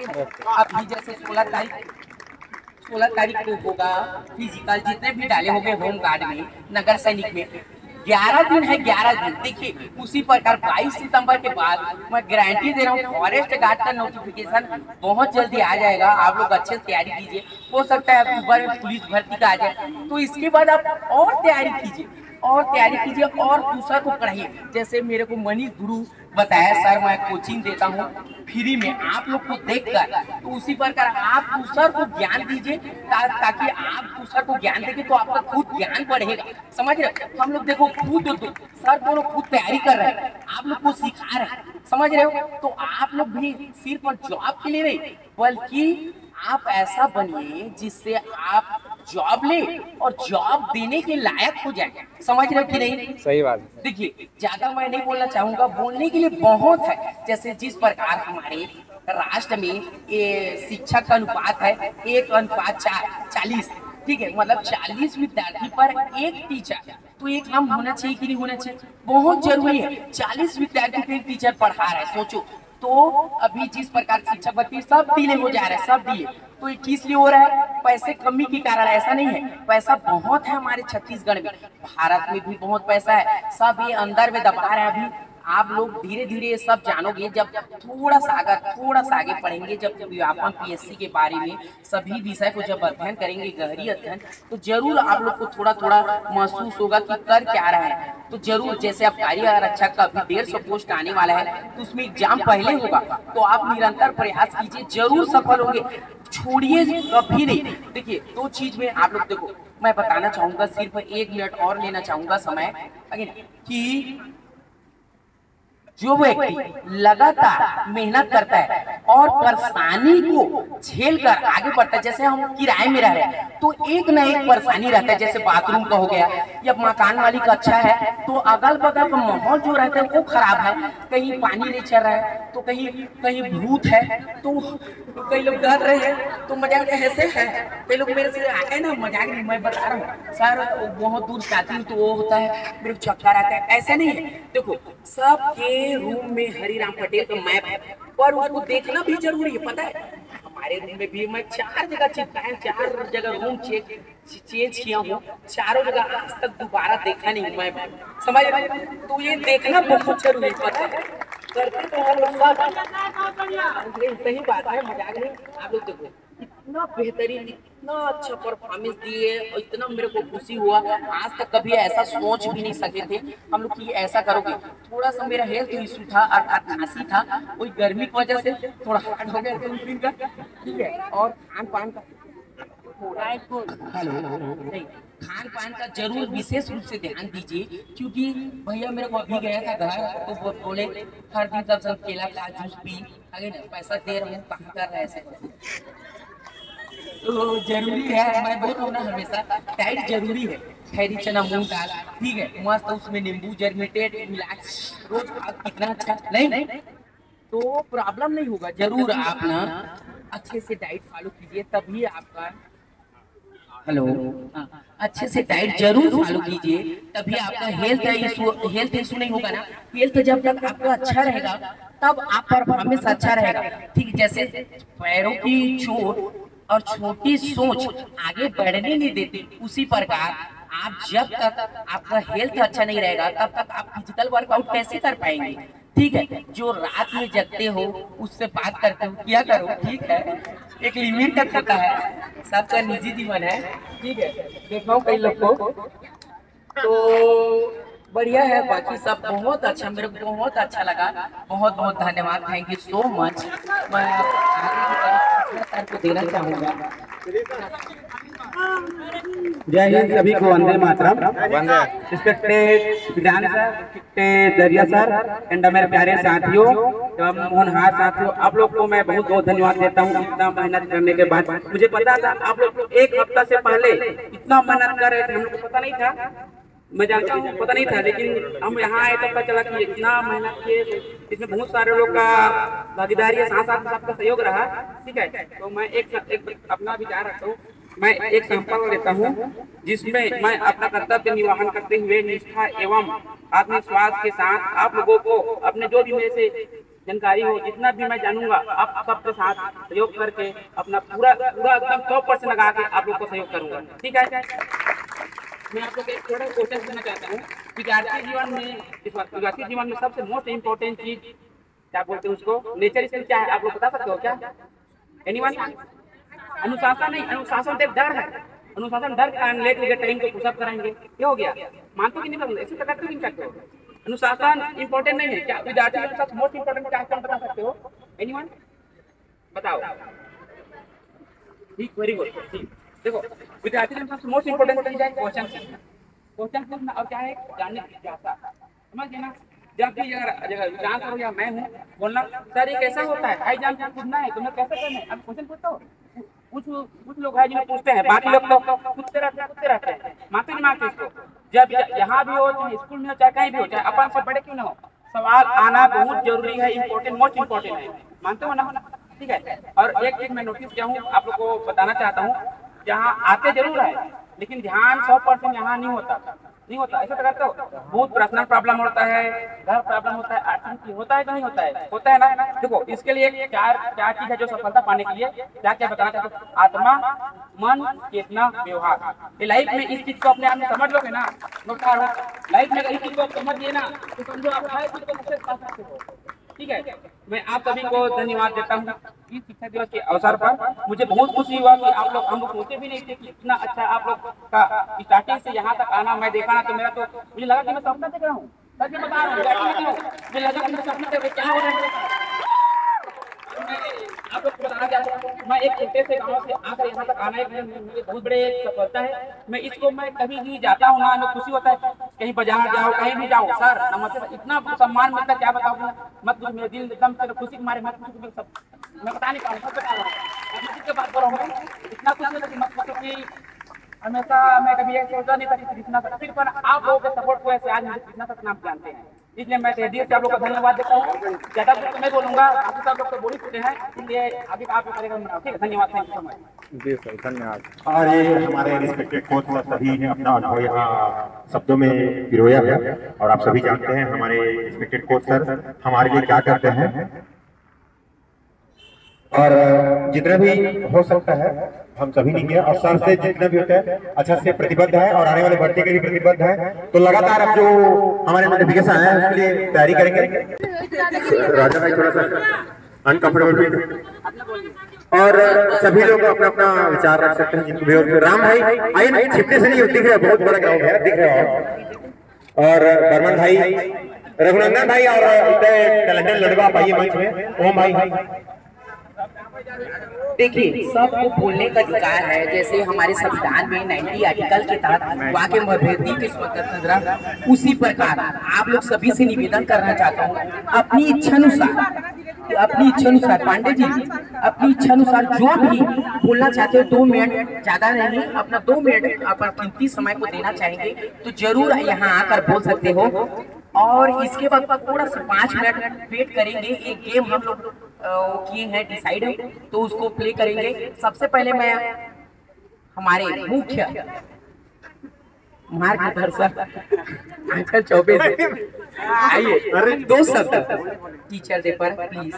अभी जैसे सोलह तारीख सोलह तारीख को होगा फिजिकल, जितने भी डाले होंगे होम गार्ड में, नगर सैनिक में ग्यारह दिन है, ग्यारह दिन। देखिए उसी प्रकार बाईस सितंबर के बाद मैं गारंटी दे रहा हूँ फॉरेस्ट गार्ड का नोटिफिकेशन बहुत जल्दी आ जाएगा। आप लोग अच्छे से तैयारी कीजिए, हो सकता है अक्टूबर में पुलिस भर्ती का आ जाए, तो इसके बाद आप और तैयारी कीजिए और तैयारी कीजिए और दूसरा को पढ़ाइए। जैसे मेरे को मनीष गुरु बताया सर मैं कोचिंग देता हूँ फ्री में आप लोग को देखकर, तो उसी प्रकार आप दूसरा को ज्ञान दीजिए ता, ताकि आप दूसरा को ज्ञान देंगे तो आपका खुद ज्ञान बढ़ेगा। समझ रहे। हम लोग देखो खुद सर दोनों खुद तैयारी कर रहे हैं, आप लोग को सिखा रहे हैं। समझ रहे हो। तो आप लोग भी सिर्फ जॉब के लिए नहीं बल्कि आप ऐसा बनिए जिससे आप जॉब ले और जॉब देने के लायक हो जाए। समझ रहे हो कि नहीं। सही बात। देखिए ज्यादा मैं नहीं बोलना चाहूंगा, बोलने के लिए बहुत है। जैसे जिस प्रकार हमारे राष्ट्र में ये शिक्षक का अनुपात है एक अनुपात चार चालीस, ठीक है, मतलब चालीस विद्यार्थी पर एक टीचर, तो एक हम होना चाहिए कि नहीं होना चाहिए, बहुत जरूरी है। चालीस विद्यार्थी पे एक टीचर पढ़ा रहा है, सोचो। तो अभी जिस प्रकार शिक्षक भर्ती सब डिले हो जा रहा है, सब डिले, तो ये किस लिए हो रहा है, पैसे कमी के कारण। ऐसा नहीं है, पैसा बहुत है हमारे छत्तीसगढ़ में, भारत में भी बहुत पैसा है, सब ये अंदर में दबा रहे हैं। अभी आप लोग धीरे धीरे ये सब जानोगे जब थोड़ा सा अगर थोड़ा सा आगे पढ़ेंगे, जब व्यापम पीएससी के बारे में सभी विषय को जब अध्ययन करेंगे, गहरी अध्ययन, तो जरूर आप लोग को थोड़ा थोड़ा महसूस होगा कि कर क्या रहा है। तो जरूर जैसे आप कार्य आरक्षक का अभी डेढ़ सौ पोस्ट आने वाला है, तो उसमें एग्जाम पहले होगा, तो आप निरंतर प्रयास कीजिए, जरूर सफल होंगे, छोड़िए कभी नहीं। देखिए दो चीज में आप लोग देखो, मैं बताना चाहूंगा, सिर्फ एक मिनट और लेना चाहूंगा समय, कि जो व्यक्ति लगातार मेहनत करता है और परेशानी को झेल कर आगे बढ़ता है, जैसे हम किराए में रह रहे हैं तो एक न एक परेशानी रहता है, जैसे बाथरूम का हो गया, या मकान मालिक अच्छा है तो अगल बगल का माहौल जो रहता है वो खराब है, कहीं पानी नहीं चल रहा है, तो कहीं कहीं भूत है, तो कई लोग डर रहे हैं, तो मजाक ऐसे है। कई लोग मेरे से आए ना, मजाक नहीं मैं बता रहा हूँ सर, बहुत दूर जाती हूँ तो वो होता है, मेरे को चक्कर आता है, ऐसा नहीं है। देखो सबके रूम में हरिराम पटेल का मैप है, पर उसको देखना भी जरूरी है। पता है सारे रूम में भी मैं चार जगह चिपकाया, चार जगह रूम चेक चेंज किया हूँ, चारों जगह आज तक दोबारा देखा नहीं मैं, समझ रहे? तो ये देखना बहुत जरूरी पता है, करते तो हम लोग सही बात है, मजाक नहीं। आप लोग देखो इतना बेहतरीन, इतना अच्छा परफॉर्मेंस दिए और इतना मेरे को खुशी हुआ, आज तक कभी ऐसा सोच भी नहीं सके थे हम लोग कि ऐसा करोगे। थोड़ा सा मेरा हेल्थ इशू था, अर्थात खांसी था, वही गर्मी की वजह से थोड़ा हार्ड हो गया उस दिन का, ठीक है। और खान पान का नहीं, खान पान का जरूर विशेष रूप से ध्यान दीजिए, क्योंकि भैया मेरे को अभी गया था घर तो वो बोले हर दिन कब सब केला खा, जूस पी, आगे ना पैसा दे रहा हूँ, कहाँ कर रहा है ऐसे, तो जरूरी है। मैं बोल रहा हूँ ना हमेशा डाइट जरूरी है, खैरी चना मूंग दाल, ठीक है, मस्त उसमें नींबू जर्मिटेड मिलाक्स रोज आप कितना अच्छा नहीं नहीं तो प्रॉब्लम नहीं होगा। जरूर आप ना अच्छे से डाइट फॉलो कीजिए, तभी आपका हेलो अच्छे से डाइट जरूर फॉलो कीजिए, तभी आपका हेल्थ इशू हेल्थ इशू नहीं होगा ना। हेल्थ जब तक आपका अच्छा रहेगा तब आप परफॉर्मेंस अच्छा रहेगा, ठीक। जैसे पैरों की चोट और छोटी सोच आगे बढ़ने नहीं देती, उसी प्रकार आप जब तक आपका हेल्थ अच्छा नहीं रहेगा तब तक आप फिजिकल वर्कआउट कैसे कर पाएंगे, ठीक है। जो रात में जगते हो उससे बात करते हो, क्या करो, ठीक है, एक लिमिट तक होता है, सबका निजी जीवन है, ठीक है। देखा हूँ कई लोग को, तो बढ़िया है, बाकी सब बहुत अच्छा, मेरे को बहुत अच्छा लगा, बहुत बहुत धन्यवाद, थैंक यू सो मच। मैं आगे को देना चाहूँगा। जय हिंद सभी को, वंदे मातरम। Respected Vidhan sir, respected Dariya sir and मेरे प्यारे साथियों एवं होनहार साथियों, आप लोग को मैं बहुत बहुत धन्यवाद देता हूँ। इतना मेहनत करने के बाद मुझे पता था आप लोग एक हफ्ता से पहले इतना मेहनत कर रहे थे, हम लोग को पता नहीं था, मैं जानता हूँ पता नहीं था, लेकिन हम यहाँ आए तब पता चला कि इतना मेहनत किए, इसमें बहुत सारे लोग का भागीदारी है, साथ साथ सबका सहयोग रहा, ठीक है। तो मैं एक, एक अपना विचार रखता हूँ, मैं एक संकल्प लेता हूँ जिसमें मैं अपना कर्तव्य निर्वहन करते हुए निष्ठा एवं आत्मविश्वास के साथ आप लोगों को अपने जो भी मेरे से जानकारी हो, जितना भी मैं जानूंगा, आप सबके साथ सहयोग करके अपना पूरा पूरा एकदम सौ परसेंट लगा के आप लोग को सहयोग करूंगा, ठीक है। मैं आप लोग को एक थोड़ा क्वेश्चन करना चाहता हूँ, विद्यार्थी जीवन में इस वक्त विद्यार्थी जीवन में सबसे मोस्ट इम्पोर्टेंट चीज क्या बोलते हैं उसको, नेचर स्किल क्या है, आप लोग बता सकते हो क्या? एनीवन? अनुशासन नहीं, अनुशासन तो एक डर है, अनुशासन डर का लेट लेके टाइम को पुशअप कराएंगे, ये हो गया, मानते कि नहीं, ऐसे करते नहीं करते हो। अनुशासन इंपॉर्टेंट नहीं है क्या? विद्यार्थी जीवन सबसे मोस्ट इम्पोर्टेंट क्या है, बता सकते हो? एनीवन बताओ? ठीक, वेरी गुड, ठीक। देखो विद्यार्थी जीवन सबसे मोस्ट इम्पोर्टेंट चीज है क्वेश्चन क्वेश्चन पूछना, और क्या है जानने की जिज्ञासा, समझ गए ना। जब भी अगर एग्जाम करो या मैं हूँ बोलना सर ये कैसा होता है, हाई जंप कूदना है, तुम्हें कैसे करना है, अब क्वेश्चन पूछता हो, कुछ कुछ लोग है जिन्हें पूछते हैं, बाकी लोग तो कूदते रहते हैं कूदते रहते हैं, मारते नहीं मारते इसको। जब यहाँ भी हो, चाहे स्कूल में हो, चाहे कहीं भी हो, चाहे अपन से बड़े क्यों ना हो, सवाल आना बहुत जरूरी है, इम्पोर्टेंट मोस्ट इम्पोर्टेंट है, मानते हो ना, ठीक है। और एक चीज मैं नोटिस किया हूँ, आप लोग को बताना चाहता हूँ, यहाँ आते जरूर है लेकिन ध्यान सौ परसेंट यहाँ नहीं होता, नहीं होता, ऐसा करते हो, बहुत पर्सनल प्रॉब्लम होता है, घर प्रॉब्लम होता है, आर्थिक होता है कि नहीं होता है, होता है ना। देखो इसके लिए क्या क्या चीज है जो सफलता पाने के लिए क्या क्या बताना चाहते हो, आत्मा, मन, चेतना, व्यवहार। ये लाइफ में इस चीज को अपने आप में समझ लोगे ना, लाइफ में इस चीज को समझ लिए ना तो समझो आप हर चीज को सक्सेस पा सकते हो, ठीक है। मैं आप सभी को धन्यवाद देता हूँ इस शिक्षक दिवस के अवसर पर। मुझे बहुत खुशी हुआ कि आप लोग, हम लोग सोचे भी नहीं थे कि इतना अच्छा आप लोग का स्टार्टिंग से यहाँ तक आना, मैं देखा ना तो मेरा तो मुझे लगा कि मैं सपना देख रहा हूँ, सच में बता रहा हूँ, मुझे लगा कि मैं सपना देख क्या हो रहा है। आप लोग बताना चाहता हूँ, मैं एक छोटे से गांव से आकर यहाँ तक आना एक मुझे बहुत बड़े सफलता है। मैं इसको मैं कभी भी जाता हूँ ना, हमें खुशी होता है, कहीं बाजार जाओ कहीं भी जाओ, सर नमस्ते, इतना सम्मान मिलता है क्या बताऊँ, मत कुछ मेरे दिल एकदम से खुशी के मारे मत कुछ सब मैं बता नहीं पाऊँ, सब बता रहा हूँ, मैं किसके बात कर रहा हूँ, इतना खुश होता है मत पूछो कि हमेशा मैं कभी ये सोचा नहीं था कि इतना तक, फिर पर आप लोगों के सपोर्ट को ऐसे आज मुझे इतना तक नाम जानते हैं, इसलिए मैं तहे दिल से आप लोग को धन्यवाद देता हूँ। ज्यादा कुछ तो मैं बोलूँगा, आप सब लोग तो बोल ही चुके हैं, इसलिए अभी आप कार्यक्रम बनाओ, ठीक है, धन्यवाद, थैंक यू सो मच। जी सर, धन्यवाद। और ये हमारे रिस्पेक्टेड कोच सर सभी ने अपना अनुभव यहाँ शब्दों में पिरोया है, और आप सभी जानते हैं हमारे रिस्पेक्टेड कोच सर हमारे लिए क्या करते हैं। और जितना भी हो सकता है हम सभी नहीं किया और सर से जितना भी होता है अच्छा से प्रतिबद्ध है और आने वाले भर्ती के लिए प्रतिबद्ध है। तो लगातार अब जो हमारे नोटिफिकेशन आया है उसके लिए तैयारी करेंगे। राजा भाई थोड़ा सा अनकंफर्टेबल और सभी लोग अपना अपना विचार रख सकते हैं जिनको भी हो। राम भाई आइए ना, छिपने से नहीं दिख रहा, बहुत बड़ा ग्राउंड है, दिख रहा है। और बर्मन भाई, रघुनंदन भाई और टैलेंटेड लड़का पाइए मंच में, ओम भाई। देखिए, सबको बोलने का अधिकार है। जैसे हमारे संविधान में नब्बे आर्टिकल के तहत वाक्य मभेदी की स्वतंत्रता, उसी प्रकार आप लोग सभी से निवेदन करना चाहता हूँ अपनी इच्छानुसार अपनी इच्छानुसार पांडे जी अपनी इच्छानुसार जो भी बोलना चाहते हो, दो मिनट ज्यादा नहीं, अपना दो मिनट अपना कीमती समय को देना चाहेंगे तो जरूर यहाँ आकर बोल सकते हो। और इसके बाद थोड़ा सा पाँच मिनट वेट करेंगे। एक गेम हम लोग किए हैं डिसाइड, तो उसको प्ले करेंगे। सबसे पहले मैं हमारे मुख्य मार्गदर्शक अंकल चौबे से आइए दो शब्द टीचर डे पर प्लीज।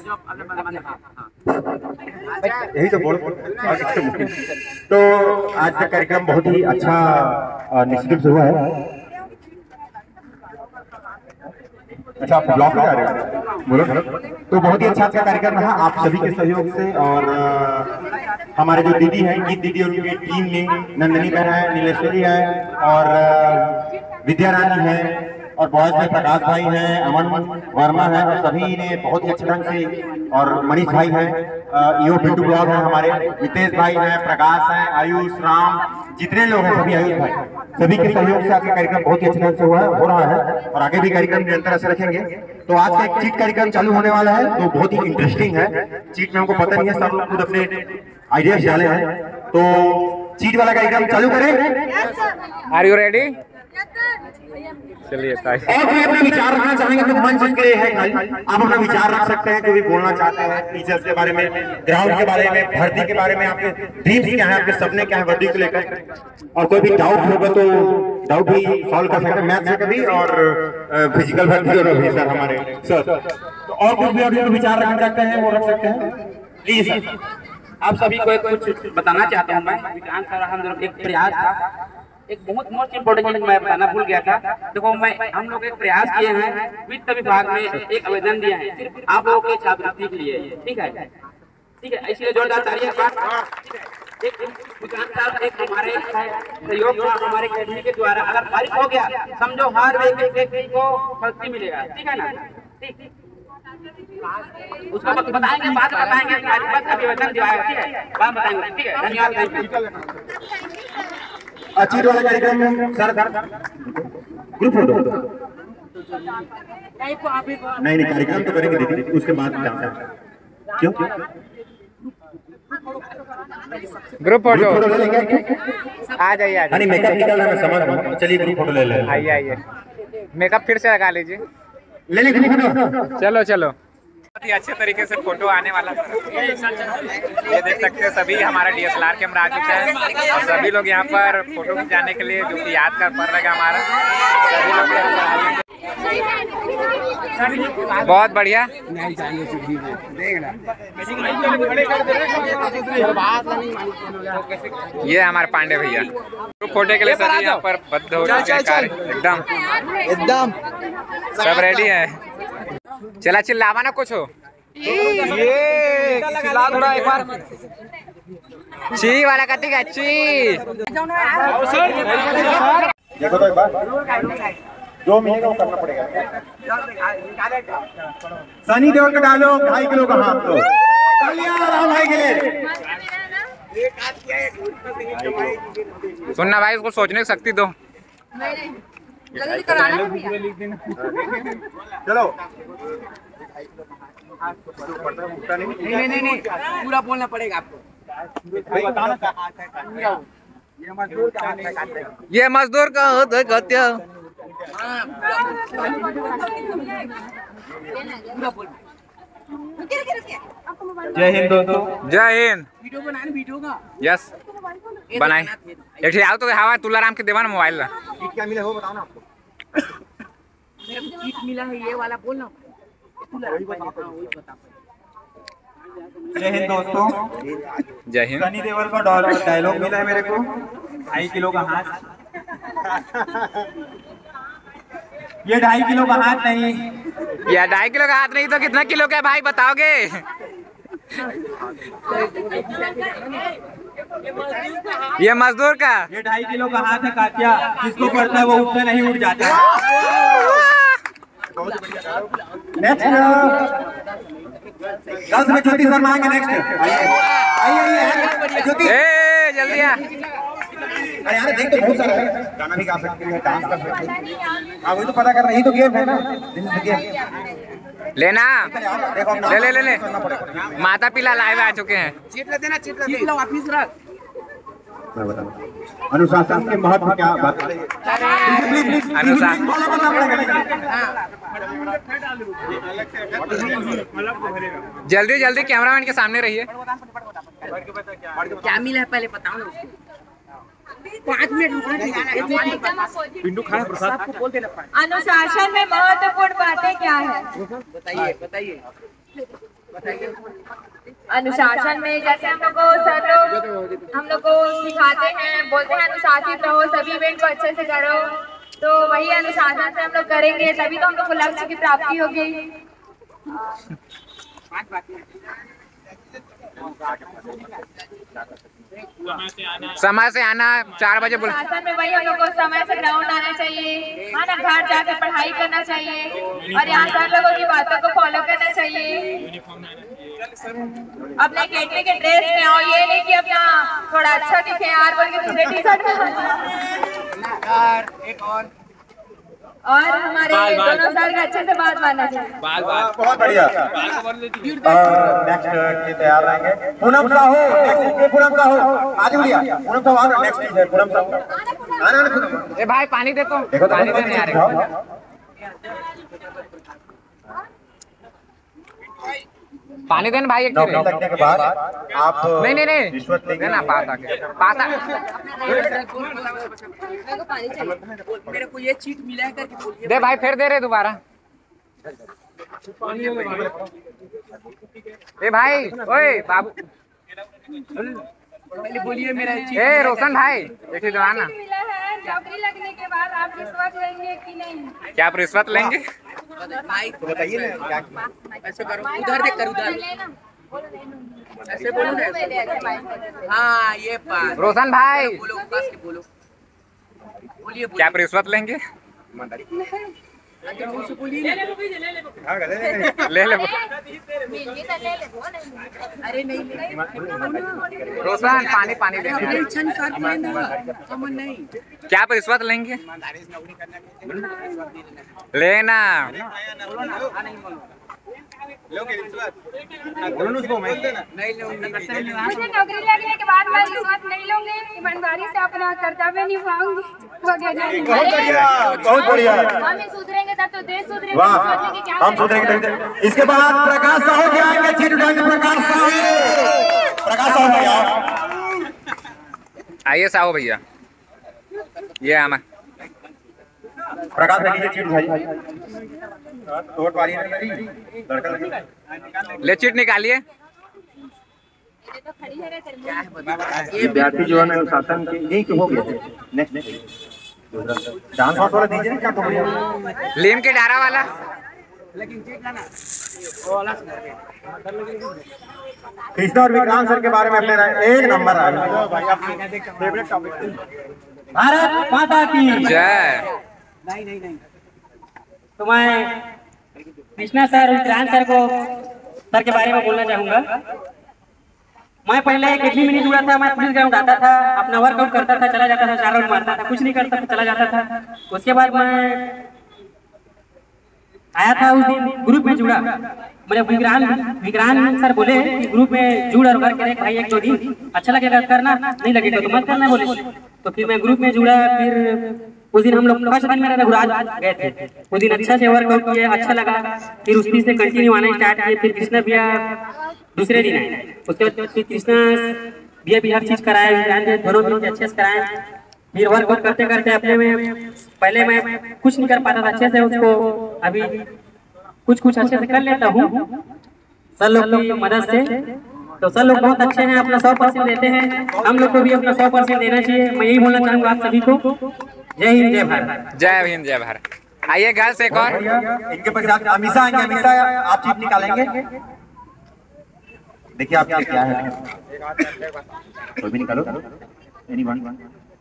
यही तो बोल। तो आज का कार्यक्रम बहुत ही अच्छा निश्चित हुआ है। अच्छा, आप ब्लॉग में आ रहे हैं, बोलो। तो बहुत ही अच्छा अच्छा कार्यक्रम रहा आप सभी के सहयोग से। और आ, हमारे जो दीदी हैं, गीत दीदी और उनकी टीम ने, नंदनी बहन है, नीलेश्वरी है और विद्या रानी है और बॉयज में प्रकाश भाई हैं, अमन वर्मा है और सभी ने बहुत ही अच्छे ढंग से, और मनीष भाई हैं, यो पिंटू ब्लॉग है हमारे, नितेश भाई हैं, प्रकाश हैं, आयुष, राम, जितने लोग हैं सभी, आयुष भाई, सभी के सहयोग से आज का कार्यक्रम बहुत ही अच्छे ढंग से हुआ है, हो रहा है और आगे भी कार्यक्रम निरंतर ऐसे रखेंगे। तो आज का एक चीट कार्यक्रम चालू होने वाला है, तो बहुत ही इंटरेस्टिंग है। चीट में हमको पता नहीं है, सब लोग खुद अपने आइडियाज डाले हैं, तो चीट वाला कार्यक्रम चालू करें। Are you ready? चलिए, और कोई अपना विचार रखना चाहेंगे तो मंच के लिए है खाली, आप अपना विचार रख सकते हैं, जो भी बोलना चाहते हैं टीचर्स के बारे में, ग्राउंड के बारे में, भर्ती के बारे में, आपके ड्रीम्स क्या है, आपके सपने क्या है वर्दी को लेकर। और कोई भी डाउट होगा तो डाउट भी सॉल्व कर सकते हैं मैथ से कभी और फिजिकल भर्ती और भी सर हमारे सर। तो और कुछ भी अभी विचार रखना चाहते हैं वो रख सकते हैं, प्लीज सर। आप सभी को कुछ बताना चाहता हूँ मैं। विज्ञान सर हम लोग एक प्रयास था, एक बहुत मोस्ट इम्पोर्टेंट चीज मैं बताना भूल गया था। देखो, मैं हम लोग एक प्रयास किए हैं, वित्त विभाग में एक आवेदन दिया है सिर्फ आप लोगों के छात्रवृत्ति के लिए, ठीक है ठीक है इसलिए जोरदार तालियां। एक विज्ञान साहब एक हमारे सहयोग हमारे अकेडमी के द्वारा अगर पारित हो गया, समझो हर व्यक्ति को भर्ती मिलेगा, ठीक है ना? ठीक, उसको बताएंगे, बात बताएंगे, आवेदन दिया है, ठीक है, बात बताएंगे, ठीक है। धन्यवाद। अच्छी वाला कार्यक्रम सर, ग्रुप फोटो नहीं नहीं कार्यक्रम तो करेंगे, देखिए उसके बाद क्यों ग्रुप फोटो आ जाइए, आ जाइए। मेकअप निकल रहा है, मैं समझ रहा हूँ। चलिए ग्रुप फोटो ले ले, आइए आइए, मेकअप फिर से लगा लीजिए, ले ले ग्रुप फोटो। चलो चलो, बहुत ही अच्छे तरीके से फोटो आने वाला है। ये देख सकते हैं सभी हमारा D S L R camera आ चुका है और सभी लोग यहाँ पर फोटो खिंचाने के लिए, जो कि याद कर पड़ रहेगा हमारा, सभी लोग यहाँ पर आ जाएंगे। बहुत बढ़िया। ये हमारे पांडे भैया फोटो के लिए सभी यहाँ पर बद्ध हो चुके हैं, कार्य एकदम एकदम सब रेडी है। चला चिल्लावा ना कुछ हो, ये चिल्ला थोड़ा एक बार, ची वाला का, ठीक है ची। देखो तो एक बार जो मिलेगा वो करना पड़ेगा। सनी देओल का डालो ढाई किलो का हाथ दो, राम भाई के लिए। सुनना भाई, उसको सोचने की शक्ति दो। चलो नहीं नहीं नहीं पूरा बोलना पड़ेगा आपको। ये मजदूर का हत्या। जय हिंद दोस्तों, जय हिंद। वीडियो बनाने वीडियो का यस बनाए। एक आओ तो हवा तुलाराम के देवा ना मोबाइल। क्या मिला हो बताओ ना आपको। मेरे को किट मिला है, ये वाला बोलना। वही बता, वही बता। जय हिंद दोस्तों। जय हिंद। सनी देओल का डायलॉग मिला है मेरे को, ढाई किलो का हाथ। ये ढाई किलो का हाथ नहीं, या ढाई किलो का हाथ नहीं तो कितना किलो का है भाई बताओगे? ये मजदूर का। ये ढाई किलो का हाथ है कातिया, जिसको पड़ता है वो उठने नहीं उठ जाता है। नेक्स्ट गर्ल्स में ज्योति सर मांगे। नेक्स्ट आइए आइए ज्योति, ए जल्दी आ। अरे यार देख तो बहुत सारा है, गाना भी गा सकते हैं, डांस कर सकते हैं। हाँ वही तो पता कर रहा है, यही तो गेम है ना, दिस इज द गेम। लेना ले ले ले ले। माता पिला लाइव आ चुके हैं। चीट ले देना, चीट ले दे, वापिस रख। मैं बताऊं अनुशासन के महत्व क्या बात है? अनुशासन जल्दी जल्दी कैमरामैन के सामने रहिए। क्या मिला है पहले बताओ ना उसको। पाँच मिनट पिंडू खाए प्रसाद को बोल देना। अनुशासन में महत्वपूर्ण बातें क्या है? बताइए बताइए बताइए। अनुशासन में जैसे हम लोग को सर लोग हम लोग को सिखाते हैं, बोलते हैं अनुशासित रहो, सभी इवेंट को अच्छे से करो। तो वही अनुशासन से हम लोग करेंगे तभी तो हम लोग को लक्ष्य की प्राप्ति होगी। समय से आना, चार बजे बोल। शासन में वही हम लोग को समय से ग्राउंड आना चाहिए, हाँ ना, घर जाकर पढ़ाई करना चाहिए और यहाँ सर लोगों की बातों को फॉलो करना चाहिए। अपने अकेडमी के ड्रेस में आओ, ये नहीं कि अपना थोड़ा अच्छा दिखे यार बोल के दूसरे टी शर्ट में। एक और और हमारे दोनों सर का अच्छे से बात मानना चाहिए। बाल बाल बहुत बढ़िया। नेक्स्ट के तैयार रहेंगे। पूनम साहू, नेक्स्ट पूनम साहू आज बढ़िया। पूनम साहू आ नेक्स्ट है पूनम साहू। आना ना ए भाई पानी दे तो, देखो पानी देने आ रहे। पानी देना भाई एक नौकरी लगने के बाद आप नहीं नहीं नहीं रिश्वत लेंगे देना। पास आके पास आ। मेरे को ये चीट मिला है करके बोलिए। दे भाई फिर दे रहे दोबारा। ए भाई ओए बाबू पहले बोलिए मेरा चीट। ए रोशन भाई देखिए दवाना। नौकरी लगने के बाद आप रिश्वत लेंगे कि नहीं? क्या आप रिश्वत लेंगे? बताइए ना क्या। ऐसे करो, उधर देख कर उधर ऐसे बोलो ना। हाँ ये बात। रोशन भाई बोलो पास के बोलो, बोलिए क्या आप रिश्वत लेंगे? बोलिए ले ले अरे नहीं रोशन पानी पानी दे। इच्छा अनुसार नहीं। क्या आप रिश्वत लेंगे? लेना। मुझे नौकरी लगने के बाद मैं रिश्वत नहीं लूंगी, ईमानदारी से अपना कर्तव्य निभाऊंगी। बहुत बढ़िया बहुत बढ़िया। हम सुधरेंगे तब तो देश सुधरेगा। वाह हम सुधरेंगे। इसके बाद प्रकाश साहू के आएंगे, चीट उठाएंगे प्रकाश साहू। प्रकाश साहू भैया आइए। साहू भैया ये आमा प्रकाश भैया चीट उठाइए। तोड़ पारी है मेरी लड़का ले चीट निकालिए। ये विद्यार्थी जो है अनुशासन के यही तो हो गया। नेक्स्ट डांस वाला दीजिए क्या तो बढ़िया। लीम के डारा वाला। कृष्णा और विक्रांत सर के बारे में अपने एक नंबर आया भाई। अपने फेवरेट टॉपिक भारत माता की जय। नहीं नहीं नहीं तो मैं कृष्णा सर और विक्रांत सर को सर के बारे में बोलना चाहूँगा। मैं पहले अकेडमी में नहीं जुड़ा था, मैं पुलिस ग्राउंड आता था, अपना वर्कआउट करता था, चला जाता था, चार राउंड मारता था, कुछ नहीं करता था, चला जाता था। उसके बाद मैं आया था, उस दिन ग्रुप में जुड़ा। मेरे विक्रांत विक्रांत सर बोले कि ग्रुप में जुड़ और वर्क करे भाई एक दो दिन, अच्छा लगेगा करना, नहीं लगेगा तो मत करना बोले। तो फिर मैं ग्रुप में जुड़ा। फिर उस दिन हम लोग फर्स्ट दिन मेरा रघुराज गए थे, उस दिन अच्छा से वर्कआउट किए, अच्छा लगा। फिर उस दिन से कंटिन्यू आना स्टार्ट किए। फिर कृष्णा भैया दूसरे दिन आए, उसके बाद फिर कृष्णा भैया भी हर चीज कराए, दोनों भी अच्छे से कराए। फिर वर्कआउट करते करते अपने में पहले मैं कुछ नहीं कर पाता था अच्छे से, उसको अभी कुछ कुछ अच्छे से कर लेता हूँ। सर लोग की मदद से। तो सर लोग बहुत अच्छे हैं, अपना सौ परसेंट देते हैं, हम लोग को भी अपना सौ परसेंट देना चाहिए। मैं यही बोलना चाहूँगा आप सभी को। जय हिंद, जय भारत। जय हिंद, जय भारत। आइए गर्ल्स एक और। इनके पश्चात अमीषा आएंगे। अमीषा आप चीफ निकालेंगे। देखिए आप क्या है, कोई भी निकालो। एनीवन।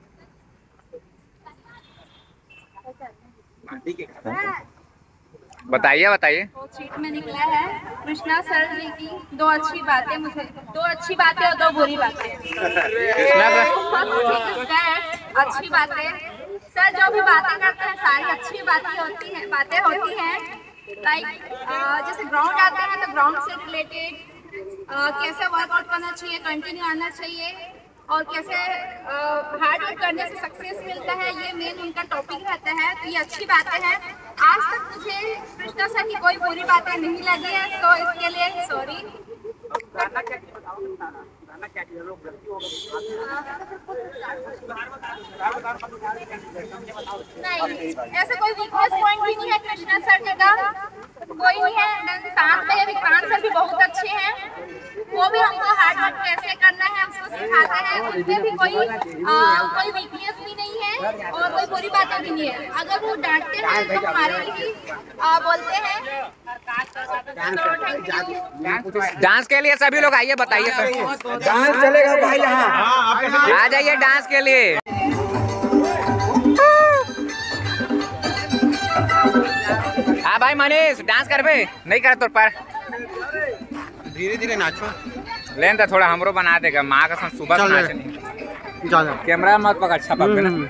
बताइए बताइए। चीट में निकला है कृष्णा सर जी की दो अच्छी बातें, मुझे दो अच्छी बातें और दो बुरी बातें। कृष्णा सर अच्छी बातें, सर जो भी बातें करते हैं सारी अच्छी बातें होती हैं, बातें होती हैं। लाइक जैसे ग्राउंड आते हैं तो ग्राउंड से रिलेटेड कैसे वर्कआउट करना चाहिए, कंटिन्यू आना चाहिए, और कैसे हार्ड वर्क करने से सक्सेस मिलता है, ये मेन उनका टॉपिक रहता है। तो ये अच्छी बातें हैं। आज तक मुझे कृष्णा सर की कोई बुरी बातें नहीं लगी है, तो इसके लिए सॉरी। नहीं, ऐसा कोई वीकनेस पॉइंट भी नहीं है कृष्णा सर जी का, कोई नहीं है। साथ में विक्रांत सर भी बहुत अच्छे हैं, वो भी हमको हार्ड वर्क कैसे करना है उसको सिखाते हैं। उनमें भी कोई आ, कोई वीकनेस भी नहीं है और कोई बुरी बातें भी नहीं है। अगर वो डांटते हैं तो हमारे लिए आ, बोलते हैं। डांस के लिए सभी लोग आइए, बताइए सर। डांस चलेगा भाई यहाँ, आ जाइए डांस के लिए। हाँ भाई मनीष, डांस कर बे, नहीं कर तो पर धीरे धीरे नाचो। लेन तो थोड़ा हमरो बना देगा, माँ का संग सुबह से नाचनी। कैमरा मत पकड़, अच्छा पकड़ ना।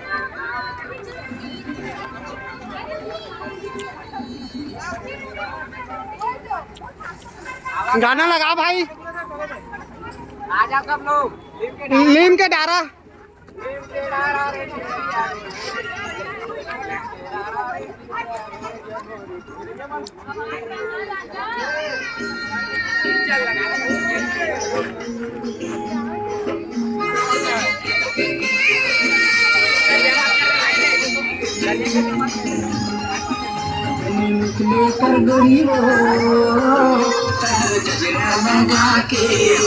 गाना लगा भाई, आ जाओ सब लोग। नीम के डारा। कर गरीबो गजरा लगा के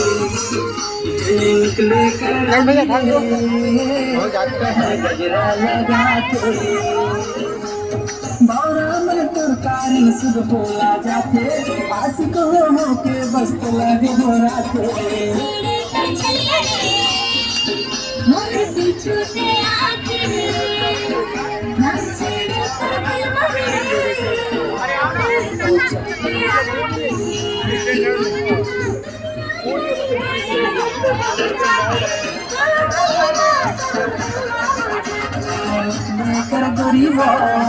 निकले कर हो जाता है गजरा लगा के बारह में तरकारी सुध बोला जाते आशिक हो के बस लगे बोराते मोरे पीछे से आके कर गरीबा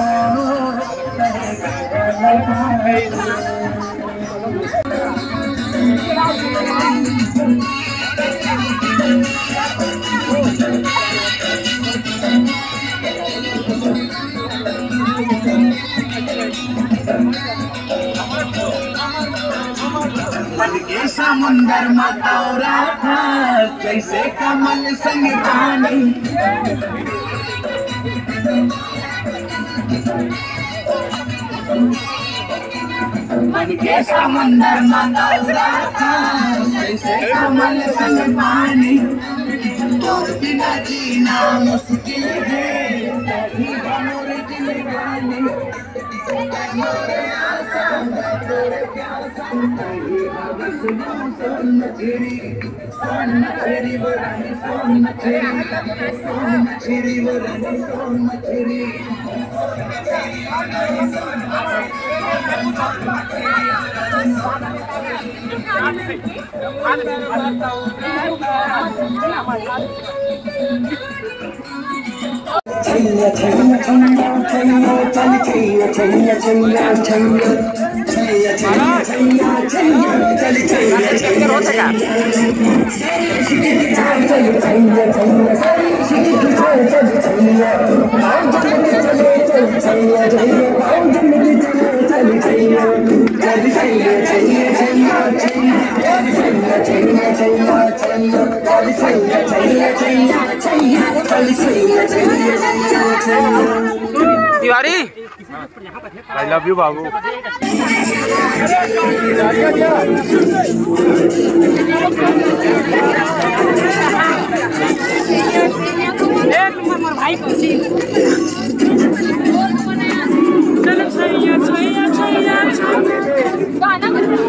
के समुंदर मतौरा था जैसे कमल संग पानी मन के समुंदर मतौरा था जैसे कमल संग पानी और बिना जीना मुश्किल है नहीं बनोरे दिल गाने मोरे आसान तेरे प्यासा नहीं भाभी सुनो सोन मछरी सोन मछरी वो रानी सोन मछरी सोन मछरी वो रानी सोन मछरी छैया छैया छैया छैया चल छैया छैया छैया छैया छैया छैया छैया छैया चल छैया छैया छैया चल छैया छैया सारी शिकी चल चल छैया आओ जिंदगी चले चल छैया छैया आओ जिंदगी चले चल छैया चल छैया छैया छैया चल छैया छैया छैया चल छैया छैया छैया छैया चल छैया छैया तिवारी आई लव यू बाबू। भाई को चलो छैया छैया छैया गाना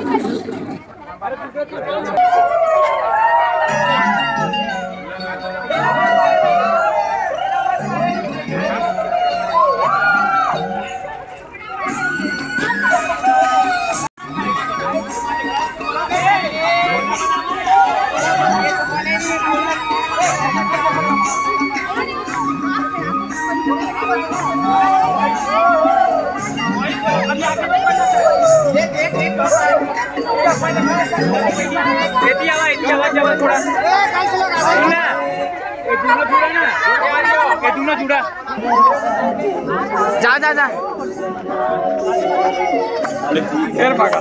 जा जा जा फिर भागा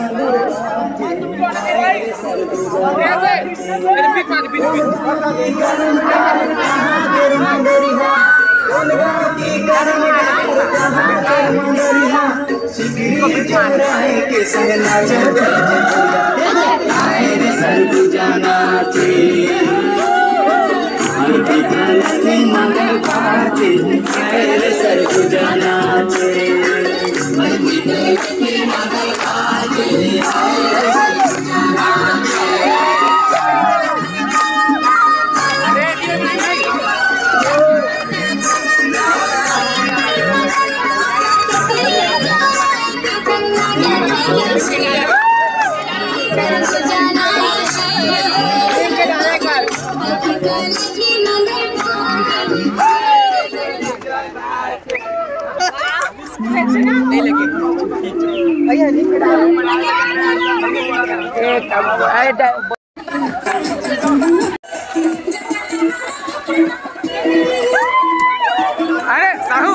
अरे साहू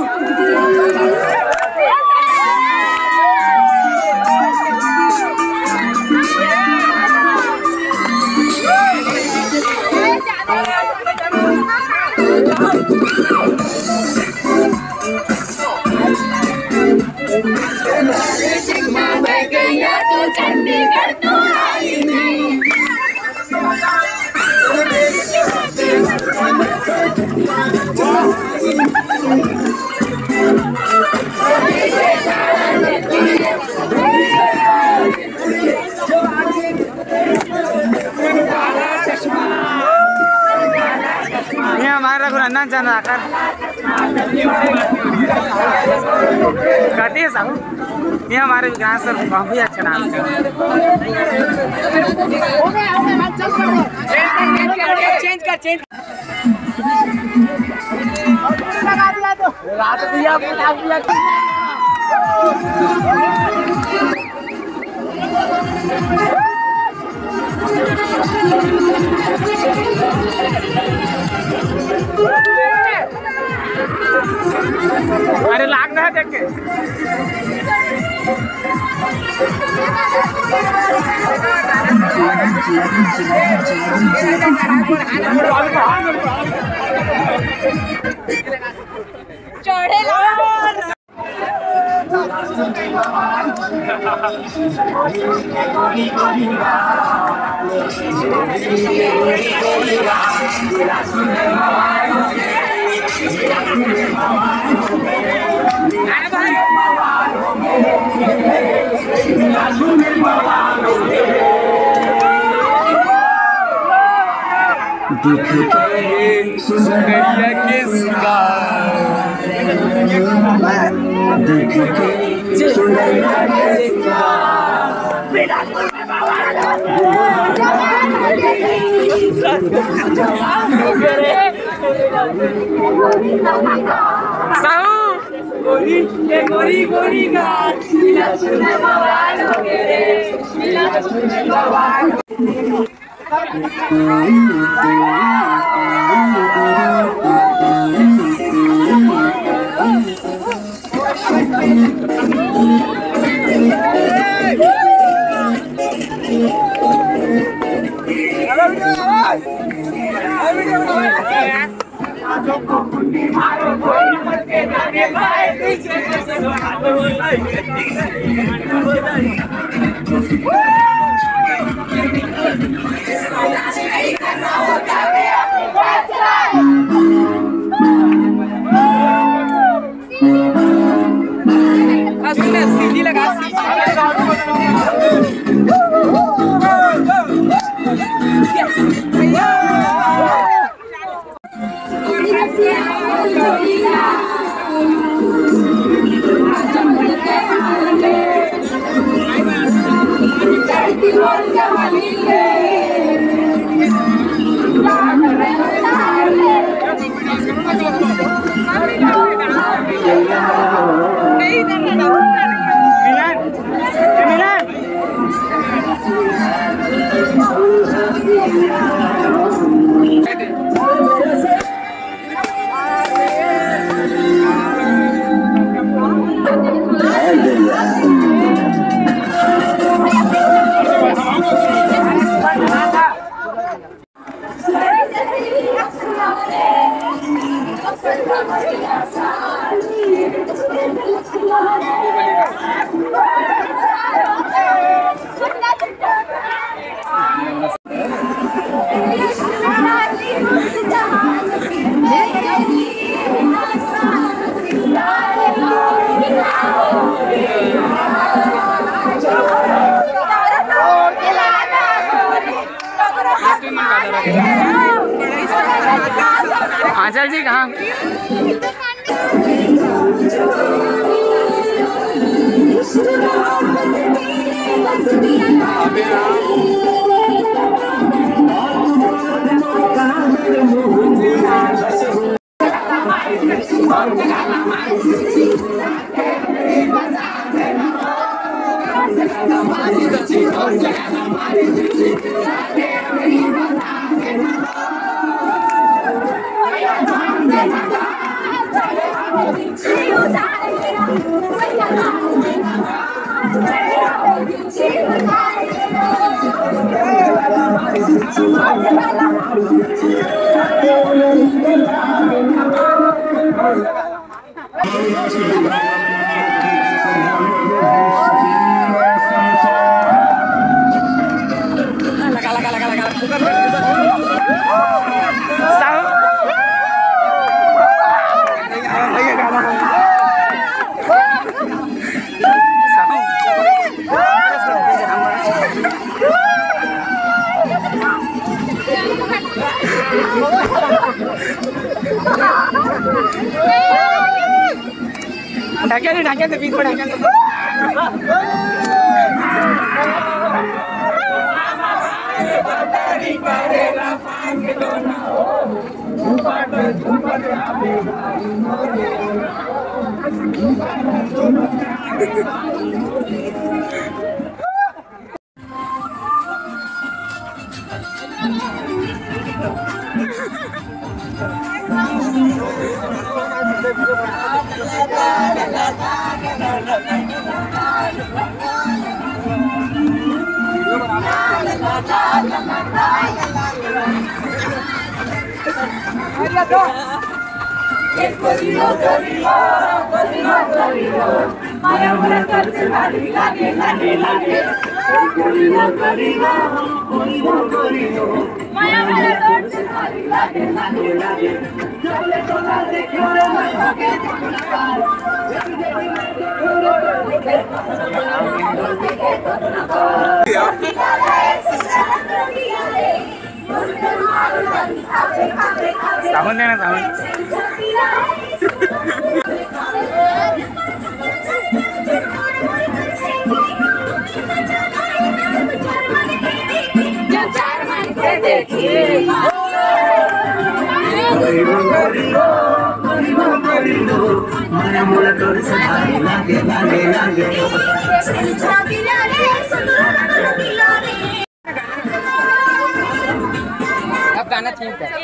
चंडीगढ़ तो आई नहीं। ये हमारा रघुनंदन चंद्राकर कहते हैं साहू, ये हमारे विज्ञान सर काफी अच्छा नाम है। चेंज कर चेंज लगा दिया तो रात दिया लगा दिया। अरे लाग रहा है देख के चढ़े सुंदरिया के साहू गोरी ये गोरी गोरी गाल मिला सुने बवाल हो गए मिला सुने बवाल। मारो सीधी लगा आंचल जी कहाँ? लगा लगा लगा लगा ढाकिया नहीं ढाकिया बीच में ढाकिया साबुन देना साबुन अब गाना ठीक है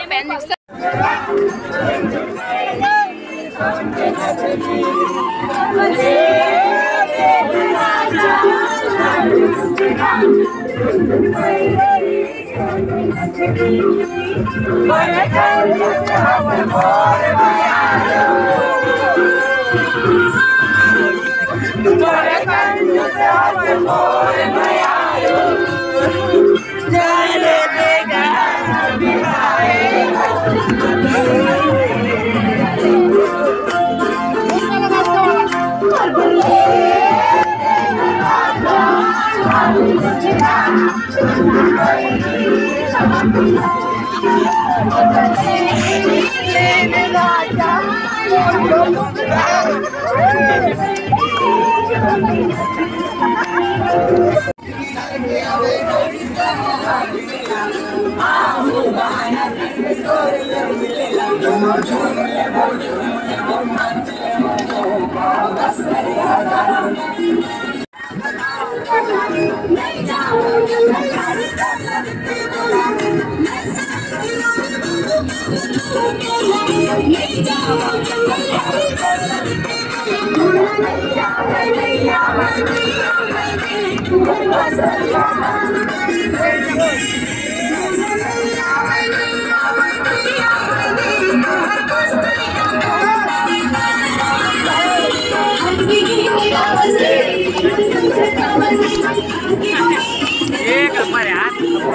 एक नंबर यार।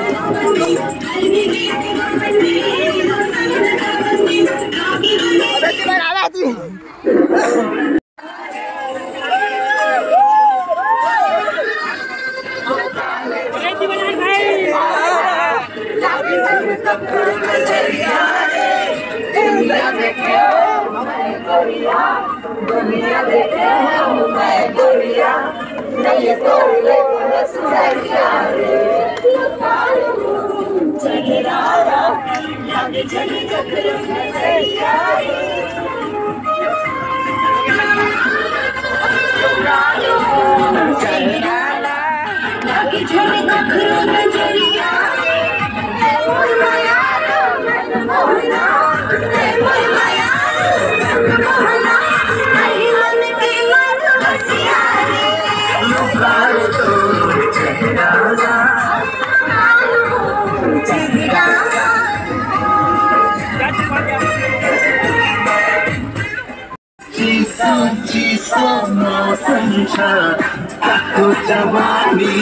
दुनिया देखे मैं गोरिया नहीं तो ले सुनरिया रे चेहरा लगे चली ककरो नजरिया चेहरा लगे चली ककरो नजरिया ए मोर माया मन मोहना ए मोर माया मन मोहना जवानी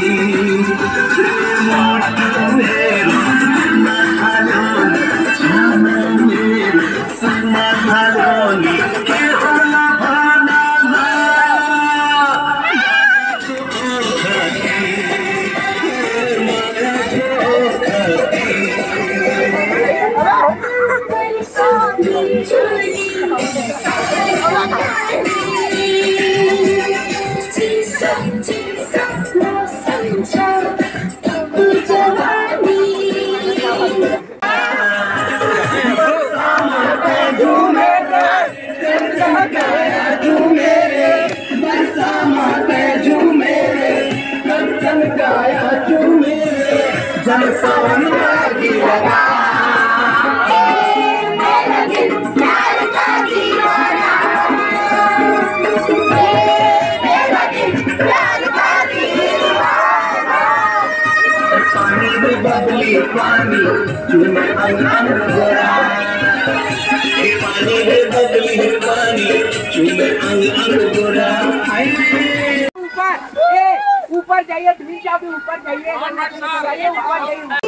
बबली पानी चूमे अंग अंग गोरा पानी है बबली पानी चूमे अंग अंग गोरा ऊपर ए ऊपर जाइए प्लीज आप ऊपर जाइए जाइए ऊपर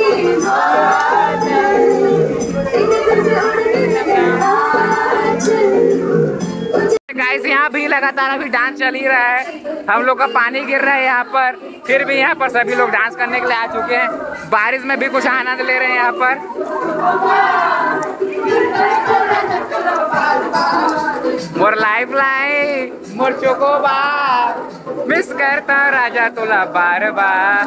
जाइए। गाइस यहाँ भी लगातार अभी डांस चल ही रहा है। हम लोग का पानी गिर रहा है यहाँ पर, फिर भी यहाँ पर सभी लोग डांस करने के लिए आ चुके हैं। बारिश में भी कुछ आनंद ले रहे हैं यहाँ पर। मोर लाइफ लाइन मोर चोकोबा मिस करता राजा तोला बार बार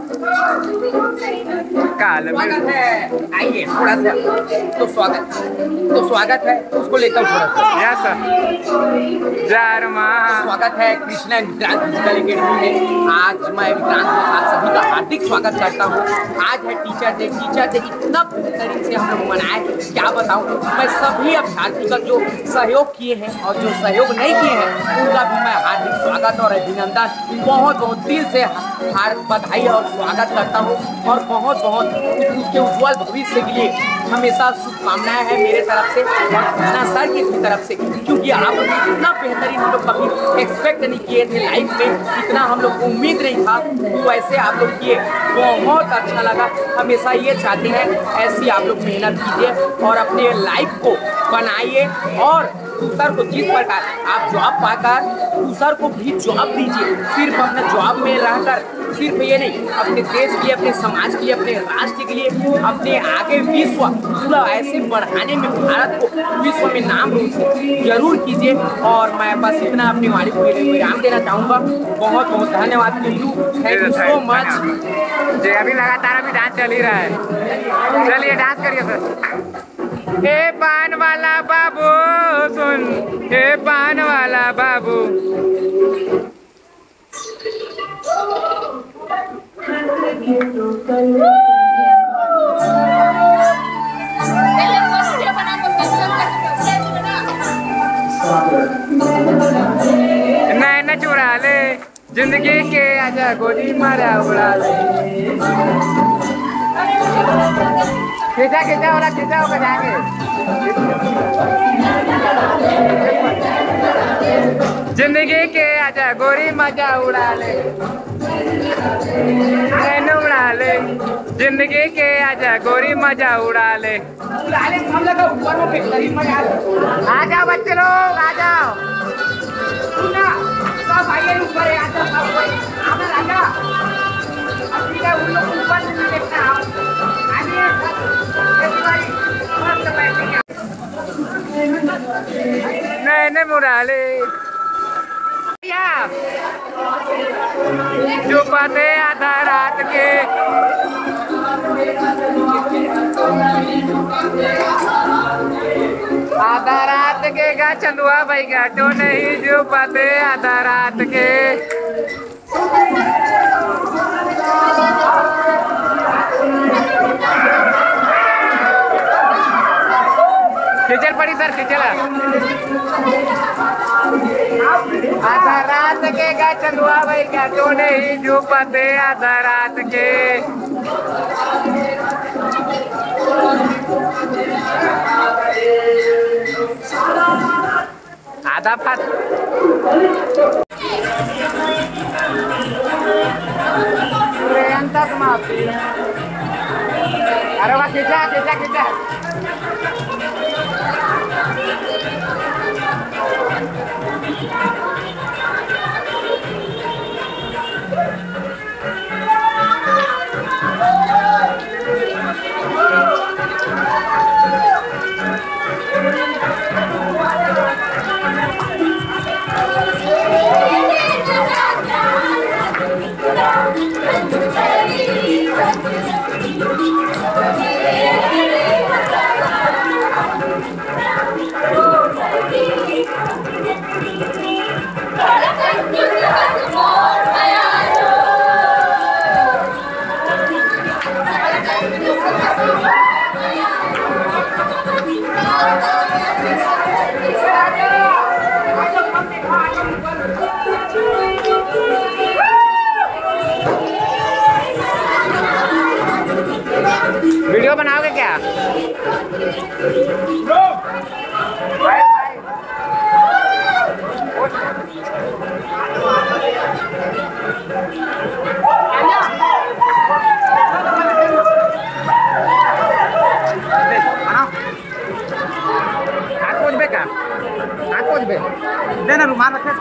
काल में आइए थोड़ा सा तो स्वागत तो स्वागत है उसको लेकर थोड़ा सा यस जारमा स्वागत है कृष्णा विक्रांत फिजिकल एकेडमी में। आज मैं विक्रांत के साथ सभी का हार्दिक स्वागत करता हूँ। आज है टीचर डे। टीचर डे इतना बेहतरीन से हम लोग मनाए क्या बताऊँ। मैं सभी अभ्यर्थी का जो सहयोग किए हैं और जो सहयोग नहीं किए हैं उनका भी मैं हार्दिक स्वागत और अभिनंदन बहुत बहुत दिल से हार्दिक बधाई और स्वागत करता हूँ और बहुत बहुत उसके उज्जवल भविष्य के लिए हमेशा शुभकामनाएं हैं मेरे तरफ से और कृष्णा सर की भी तरफ से, क्योंकि आप लोग इतना बेहतरीन हम लोग कभी एक्सपेक्ट नहीं किए थे लाइफ में, इतना हम लोग को उम्मीद नहीं था, तो ऐसे आप लोग किए बहुत अच्छा लगा। हमेशा ये चाहते हैं ऐसी आप लोग मेहनत कीजिए और अपने लाइफ को बनाइए और दूसर को जिस प्रकार आप जॉब पाकर दूसर को भी जॉब दीजिए। सिर्फ अपना जॉब में रहकर सिर्फ ये नहीं, अपने देश के लिए, अपने समाज के लिए, अपने राष्ट्र के लिए, अपने आगे विश्व पूरा ऐसे बढ़ाने में भारत को विश्व में नाम रोशन जरूर कीजिए। और मैं बस इतना अपनी वाणी को विराम देना चाहूँगा। बहुत बहुत धन्यवाद Pintu, thank you so much. जी अभी लगातार अभी डांस चल ही रहा है, चलिए डांस करिए सर। हे पान वाला बाबू सुन, हे पान वाला बाबू। नैन चुरा ले जिंदगी के आजा गोली मारा उड़ा ले। खींचा खींचा वाला खींचा होगा जाके। जिंदगी के आजा गोरी मजा उड़ा ले, नैन उड़ा ले, जिंदगी के आजा गोरी मजा उड़ा ले। आ जाओ बच्चे लोग आ जाओ, सब आइए ऊपर आ जाओ, सब आ जाओ। अभी का उन लोग ऊपर से नहीं देखना, आइए नैन उड़ा ले जो पाते आधा रात के, आधा रात के गा चंदुआ भाई गा तो नहीं जो पाते आधा रात के। खिचल पड़ी सर, खिचला आधा रात के गा चंदुआ भाई गा तो नहीं जो पाते आधा रात के। आधा फात तक माफी। अरे वाह खींचा खींचा खींचा। वीडियो बनाओगे क्या? देना रुमाल रखे।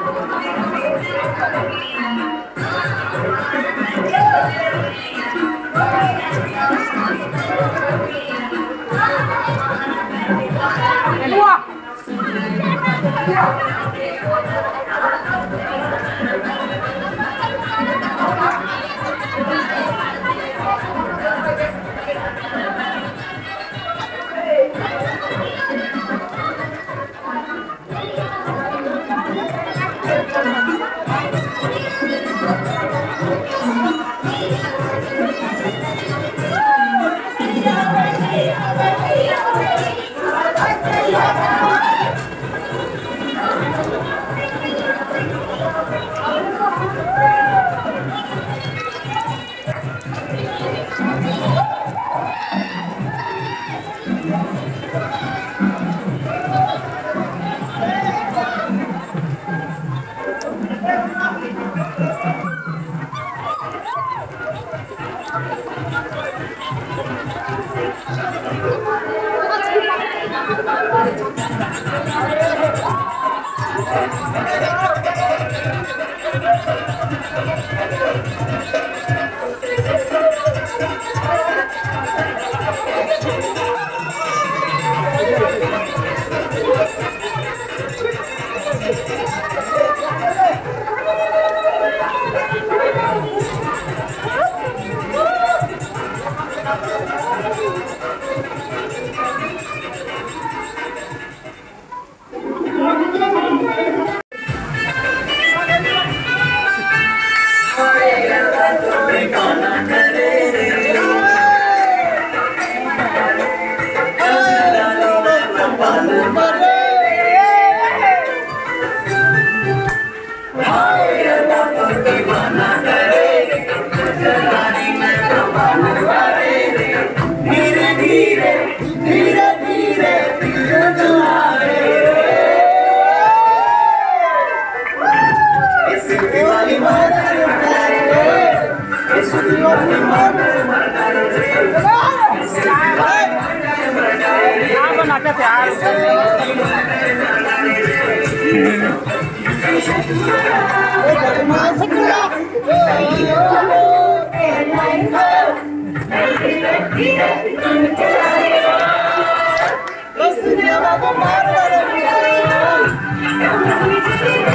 Let's